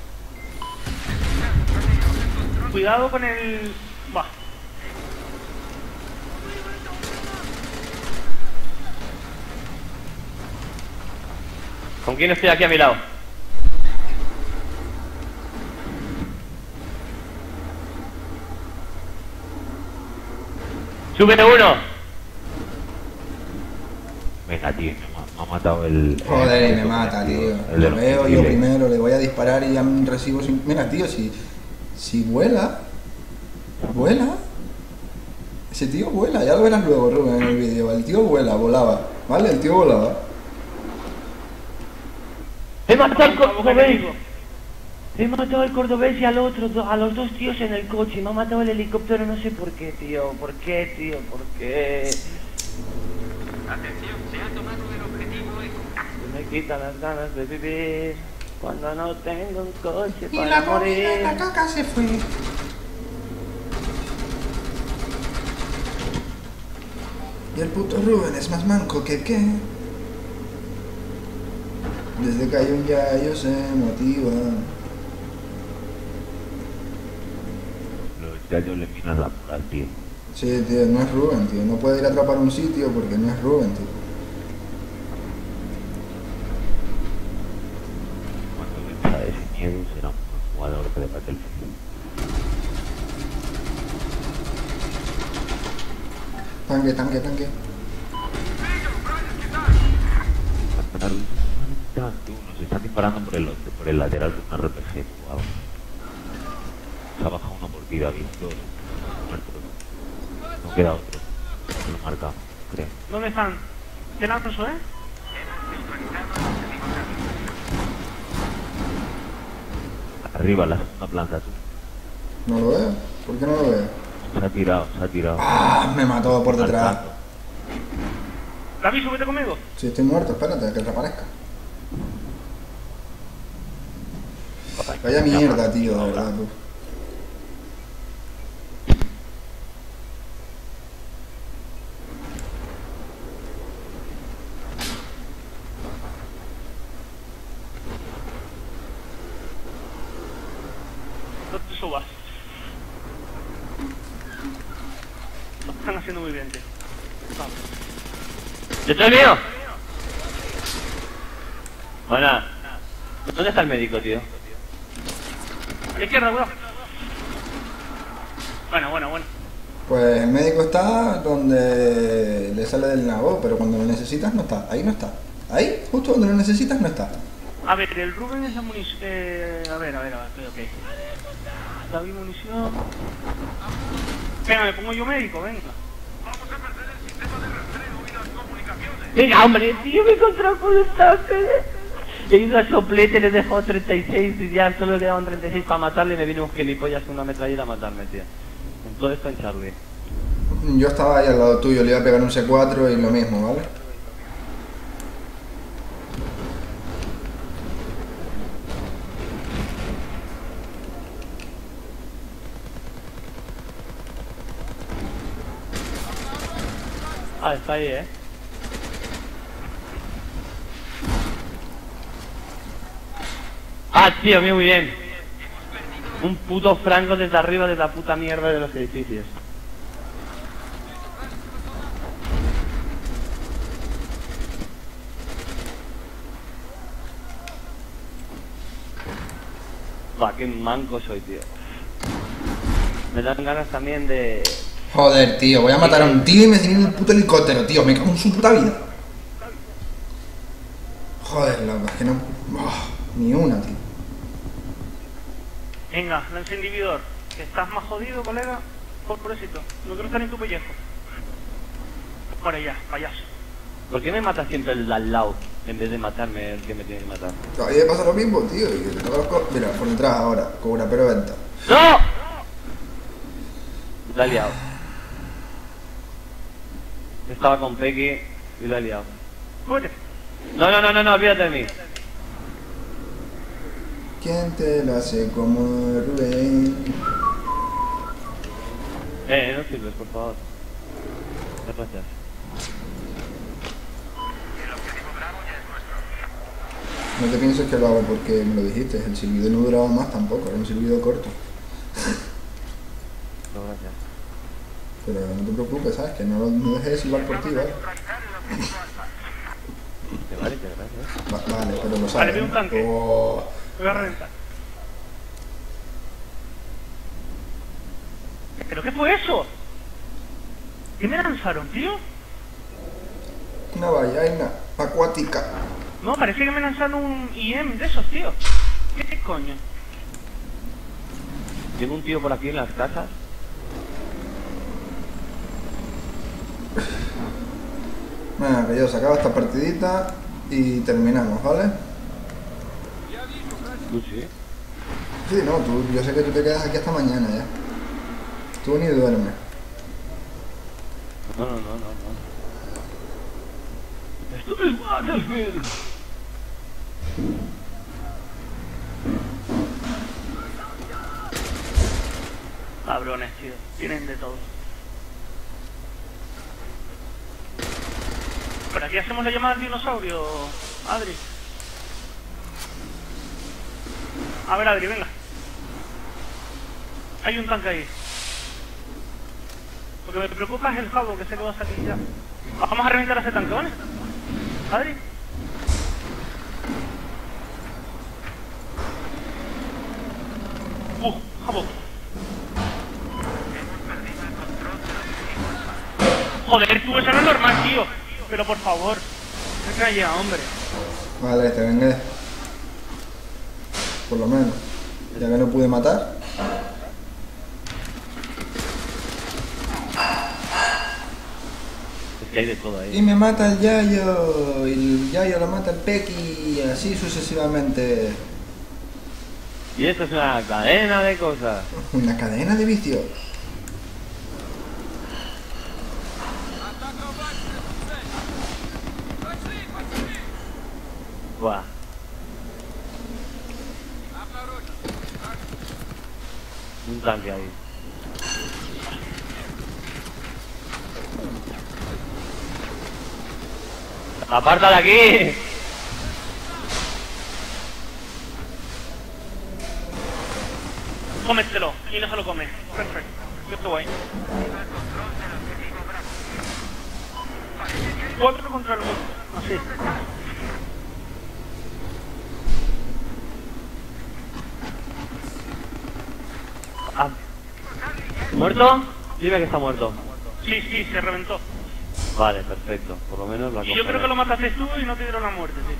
Cuidado con el... Buah. ¿Con quién estoy aquí a mi lado? ¡Sube uno! Venga, tío, me ha matado el... Joder, y me mata, tío. Lo veo yo primero, le voy a disparar y ya recibo sin... Mira, tío, si vuela... ¿Vuela? Ese tío vuela, ya lo verás luego, Rubén, en el vídeo. El tío volaba, ¿vale? El tío volaba. ¡He matado al cordobés! He matado al cordobés y a los dos tíos en el coche. Me ha matado el helicóptero, no sé por qué, tío. ¿Por qué, tío? ¿Por qué? Atención, se ha tomado el objetivo Me quitan las ganas de vivir cuando no tengo un coche Y para la morir. comida, la caca se fue. Y el puto Rubén es más manco que qué. Desde que hay un yayo se motiva. Los gallos le minan la moral, tío. Sí, tío, no es Rubén, tío. No puede ir a atrapar un sitio porque no es Rubén, tío. Cuando venza ese miedo será un buen jugador de Battlefield. Tanque. Nos están disparando por el lateral de un RPG. Wow. Se ha bajado uno por vida, visto. Muerto. No queda otro. Lo marca, creo. ¿Dónde están? ¿Qué lanzo, Arriba, la segunda planta, tú. No lo veo. ¿Por qué no lo veo? Se ha tirado. Ah, me mató por detrás. Marcando. David, súbete conmigo. Sí, estoy muerto, espérate, que reaparezca. Vaya mierda, tío, de verdad, tú. No te subas. Lo están haciendo muy bien, tío. Vamos. ¡Detrás mío! Buena. ¿Dónde está el médico, tío? A la izquierda, cuidado. Bueno. Pues el médico está donde le sale del nabo, pero cuando lo necesitas no está. Ahí no está. Ahí, justo donde lo necesitas no está. A ver, el Rubén es la munición... a ver, ok. David, munición... Venga, me pongo yo médico, venga. Venga, hombre, tío, me he encontrado con un tanque. He ido a soplete, le he dejado 36 y ya solo quedaban 36 para matarle y me vino un gilipollas con una metralleta a matarme, tío. Con todo esto en Charlie. Yo estaba ahí al lado tuyo, le iba a pegar un C4 y lo mismo, ¿vale? Ah, está ahí, Ah, tío, muy bien. Un puto franco desde arriba de la puta mierda de los edificios. Va, qué manco soy, tío. Me dan ganas también de... Joder, tío, voy a matar a un tío y me tienen el puto helicóptero, tío. Me cago en su puta vida. Joder, loco, es que no... ni una, tío. Venga, lanza individor. Que estás más jodido, colega. Pobrecito. No quiero estar en tu pellejo. Por allá, payaso. ¿Por qué me mata siempre el de al lado en vez de matarme el que me tiene que matar? A mí me pasa lo mismo, tío. Mira, por detrás ahora, cobra, pero venta. ¡No! La he liado. Estaba con Pequi y la he liado. Fuerte. No, olvídate de mí. ¿Quién te lo hace como Rubén? No sirves, por favor. Gracias. No te pienses que lo hago porque me lo dijiste. El silbido no duraba más tampoco, era un silbido corto. No, gracias. Pero no te preocupes, ¿sabes? Que no dejes de silbar por ti, ¿vale? Te vale, gracias. Vale, pero lo sabes. Vale, veo un tanque. Oh. Voy a reventar. ¿Pero qué fue eso? ¿Qué me lanzaron, tío? Una vallaina acuática. No, parece que me lanzaron un IM de esos, tío. ¿Qué coño? Tengo un tío por aquí en las casas. Venga, que yo se acaba esta partidita y terminamos, ¿vale? ¿Tú sí? Sí, no, yo sé que tú te quedas aquí hasta mañana ya. Tú ni duermes. No. Esto es Battlefield. Cabrones, tío. Tienen de todo. Por aquí hacemos la llamada al dinosaurio, Adri. A ver, Adri, venga. Hay un tanque ahí. Lo que me preocupa es el jabo que se quedó aquí ya. Vamos a reventar a ese tanque, ¿vale? Adri. Jabo. Joder, tú, eso no es normal, tío. Pero por favor, me calla, hombre. Vale, te vengué. Por lo menos. Ya que no pude matar. Es que hay de todo ahí. Y me mata el Yayo. Y el Yayo lo mata el Pequi. Y así sucesivamente. Y esto es una cadena de cosas. Una cadena de vicios. Buah. Un tanque ahí. ¡Aparta de aquí! Cómetelo y no se lo come. Perfecto. Yo estoy guay. 4 contra el 1. Así. Ah. ¿Muerto? Dime que está muerto. Sí, se reventó. Vale, perfecto. Por lo menos la Y yo creo que lo mataste tú y no te dieron la muerte, sí.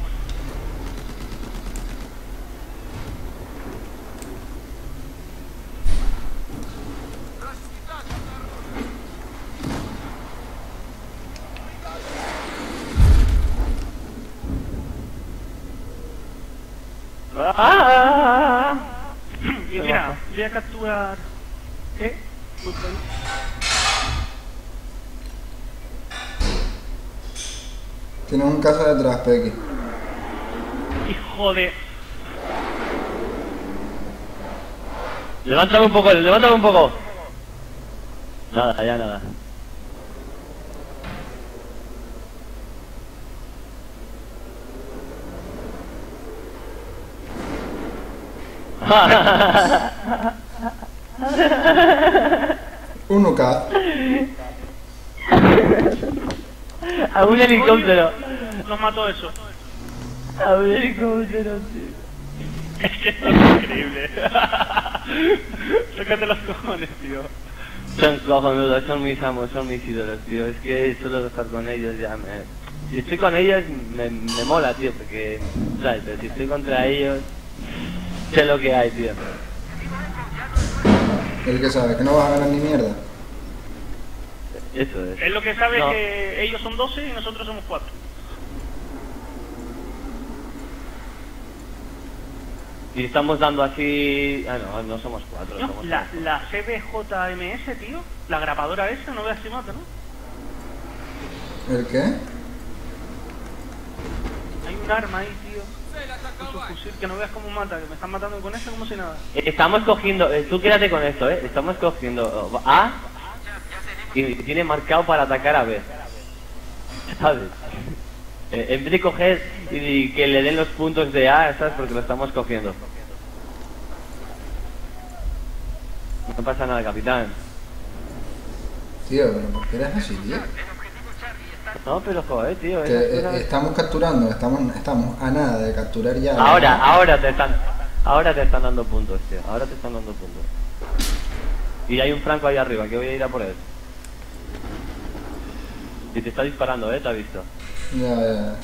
jugar... ¿Eh? Muy bien. Tienes un casa detrás, Pequi. Hijo de... Levántame un poco, levántame un poco. Nada, ya nada. Un UCAD. A un helicóptero. Nos mató eso. A un helicóptero, tío. Es que esto es increíble. Tócate los cojones, tío. Son cojonudos, son mis amos, son mis ídolos, tío. Es que solo de estar con ellos ya me... Si estoy con ellos me mola, tío, porque... ¿sabes? Pero si estoy contra ellos... Sé lo que hay, tío. El que sabe que no vas a ganar ni mierda. Eso es. Es lo que sabe No. que ellos son 12 y nosotros somos 4. Y estamos dando así... Ah, no somos 4. Tío, Somos la CBJMS, tío, la grabadora esa, no veas si mata, ¿no? ¿El qué? Hay un arma ahí, tío. Con su fusil, que no veas cómo mata, que me están matando con eso como si nada. Estamos cogiendo... tú quédate con esto, Estamos cogiendo A... Y tiene marcado para atacar a B. ¿Sabes? En vez de coger y que le den los puntos de A, ¿sabes? Porque lo estamos cogiendo. No pasa nada, capitán. Tío, pero ¿por qué eres así, tío? No, pero joder, tío. Que, esas cosas- estamos capturando, estamos a nada de capturar ya. Ahora te están dando puntos, tío. Ahora te están dando puntos. Y hay un franco ahí arriba, que voy a ir a por él. Y te está disparando, te ha visto. Ya.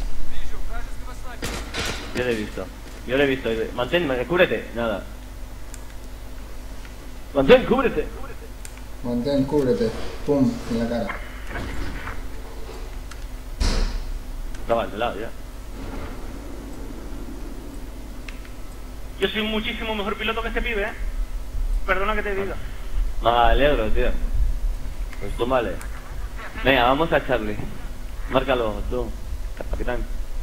Yo le he visto. Mantén, cúbrete. Nada. Mantén, cúbrete. Mantén, cúbrete. Pum, en la cara. Estaba al lado ya. Yo soy muchísimo mejor piloto que este pibe, ¿eh? Perdona que te diga. Me alegro, tío. Pues tú vale. Venga, vamos a Charlie. Márcalo, tú, capitán.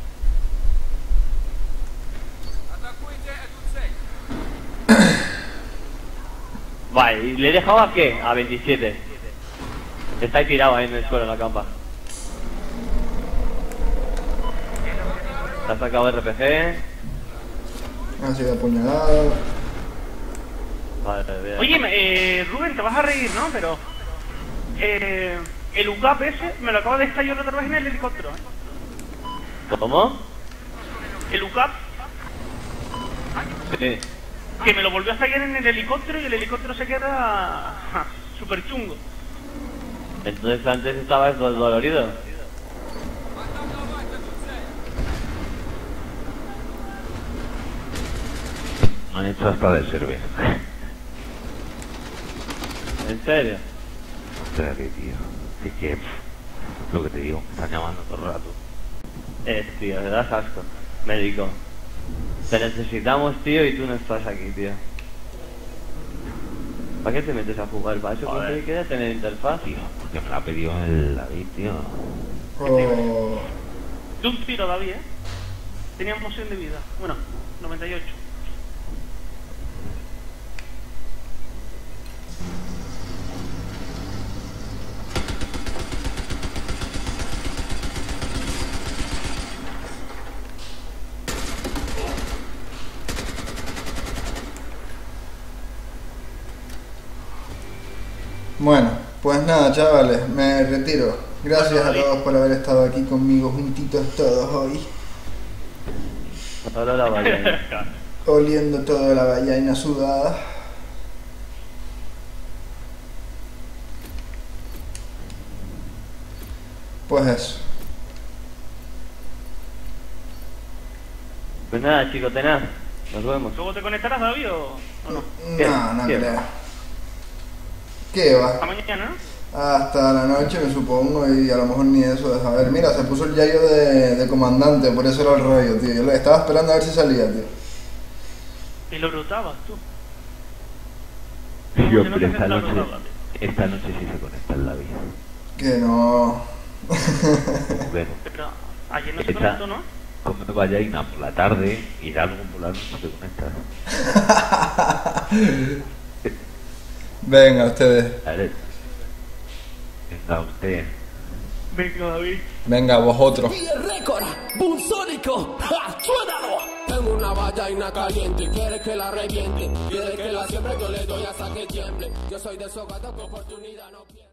Vale, ¿y le he dejado a qué? A 27. Está ahí tirado ahí en el suelo en la campa. Te ha sacado RPG. Ha sido apuñalado. Vale, bien. Oye, Rubén, te vas a reír, ¿no? Pero... el UCAP ese me lo acaba de estallar otra vez en el helicóptero, ¿eh? ¿Cómo? El UCAP, Sí. que me lo volvió a estallar en el helicóptero y el helicóptero se queda... súper chungo. Entonces antes estabas dolorido. Me han hecho hasta de servir. ¿En serio? Ostras, qué tío. Es que... lo que te digo, me están llamando todo el rato. Tío, me das asco. Médico. Te necesitamos, tío, y tú no estás aquí, tío. ¿Para qué te metes a jugar? ¿Para eso Joder. que quieres tener interfaz? Tío, porque me la ha pedido el David, tío. Oh, De un tiro, David, ¿eh? Tenía moción de vida. Bueno, 98. bueno, pues nada, chavales, me retiro. Gracias a todos por haber estado aquí conmigo juntitos todos hoy, Ahora la vaya. oliendo toda la vallaina sudada. Pues eso. Pues nada, chicos, tenaz. Nos vemos. ¿Luego te conectarás, David, o no? No ¿Qué? creo. ¿Qué va? Hasta mañana, ¿no? Hasta la noche me supongo, y a lo mejor ni eso de saber. Mira, se puso el yayo de comandante, por eso era el rollo, tío. Yo le estaba esperando a ver si salía, tío. Y lo rotabas tú. Tío, si no pero se esta acepta noche, los sábados. esta noche sí se conecta el David. Que no. Bueno, Pero ayer no se Esta- conectó, ¿no? como no vaya Ina por la tarde, irá luego por la noche te conectas. Venga, ustedes. Vale. Venga, usted. Venga, David. Venga, vosotros. Y el récord, boom sónico, ¡ja! ¡Suénalo! Tengo una vallaina caliente, quiere que la reviente, quiere que la siembre, yo le doy hasta que tiemble. Yo soy de esos gatos que oportunidad no pierde.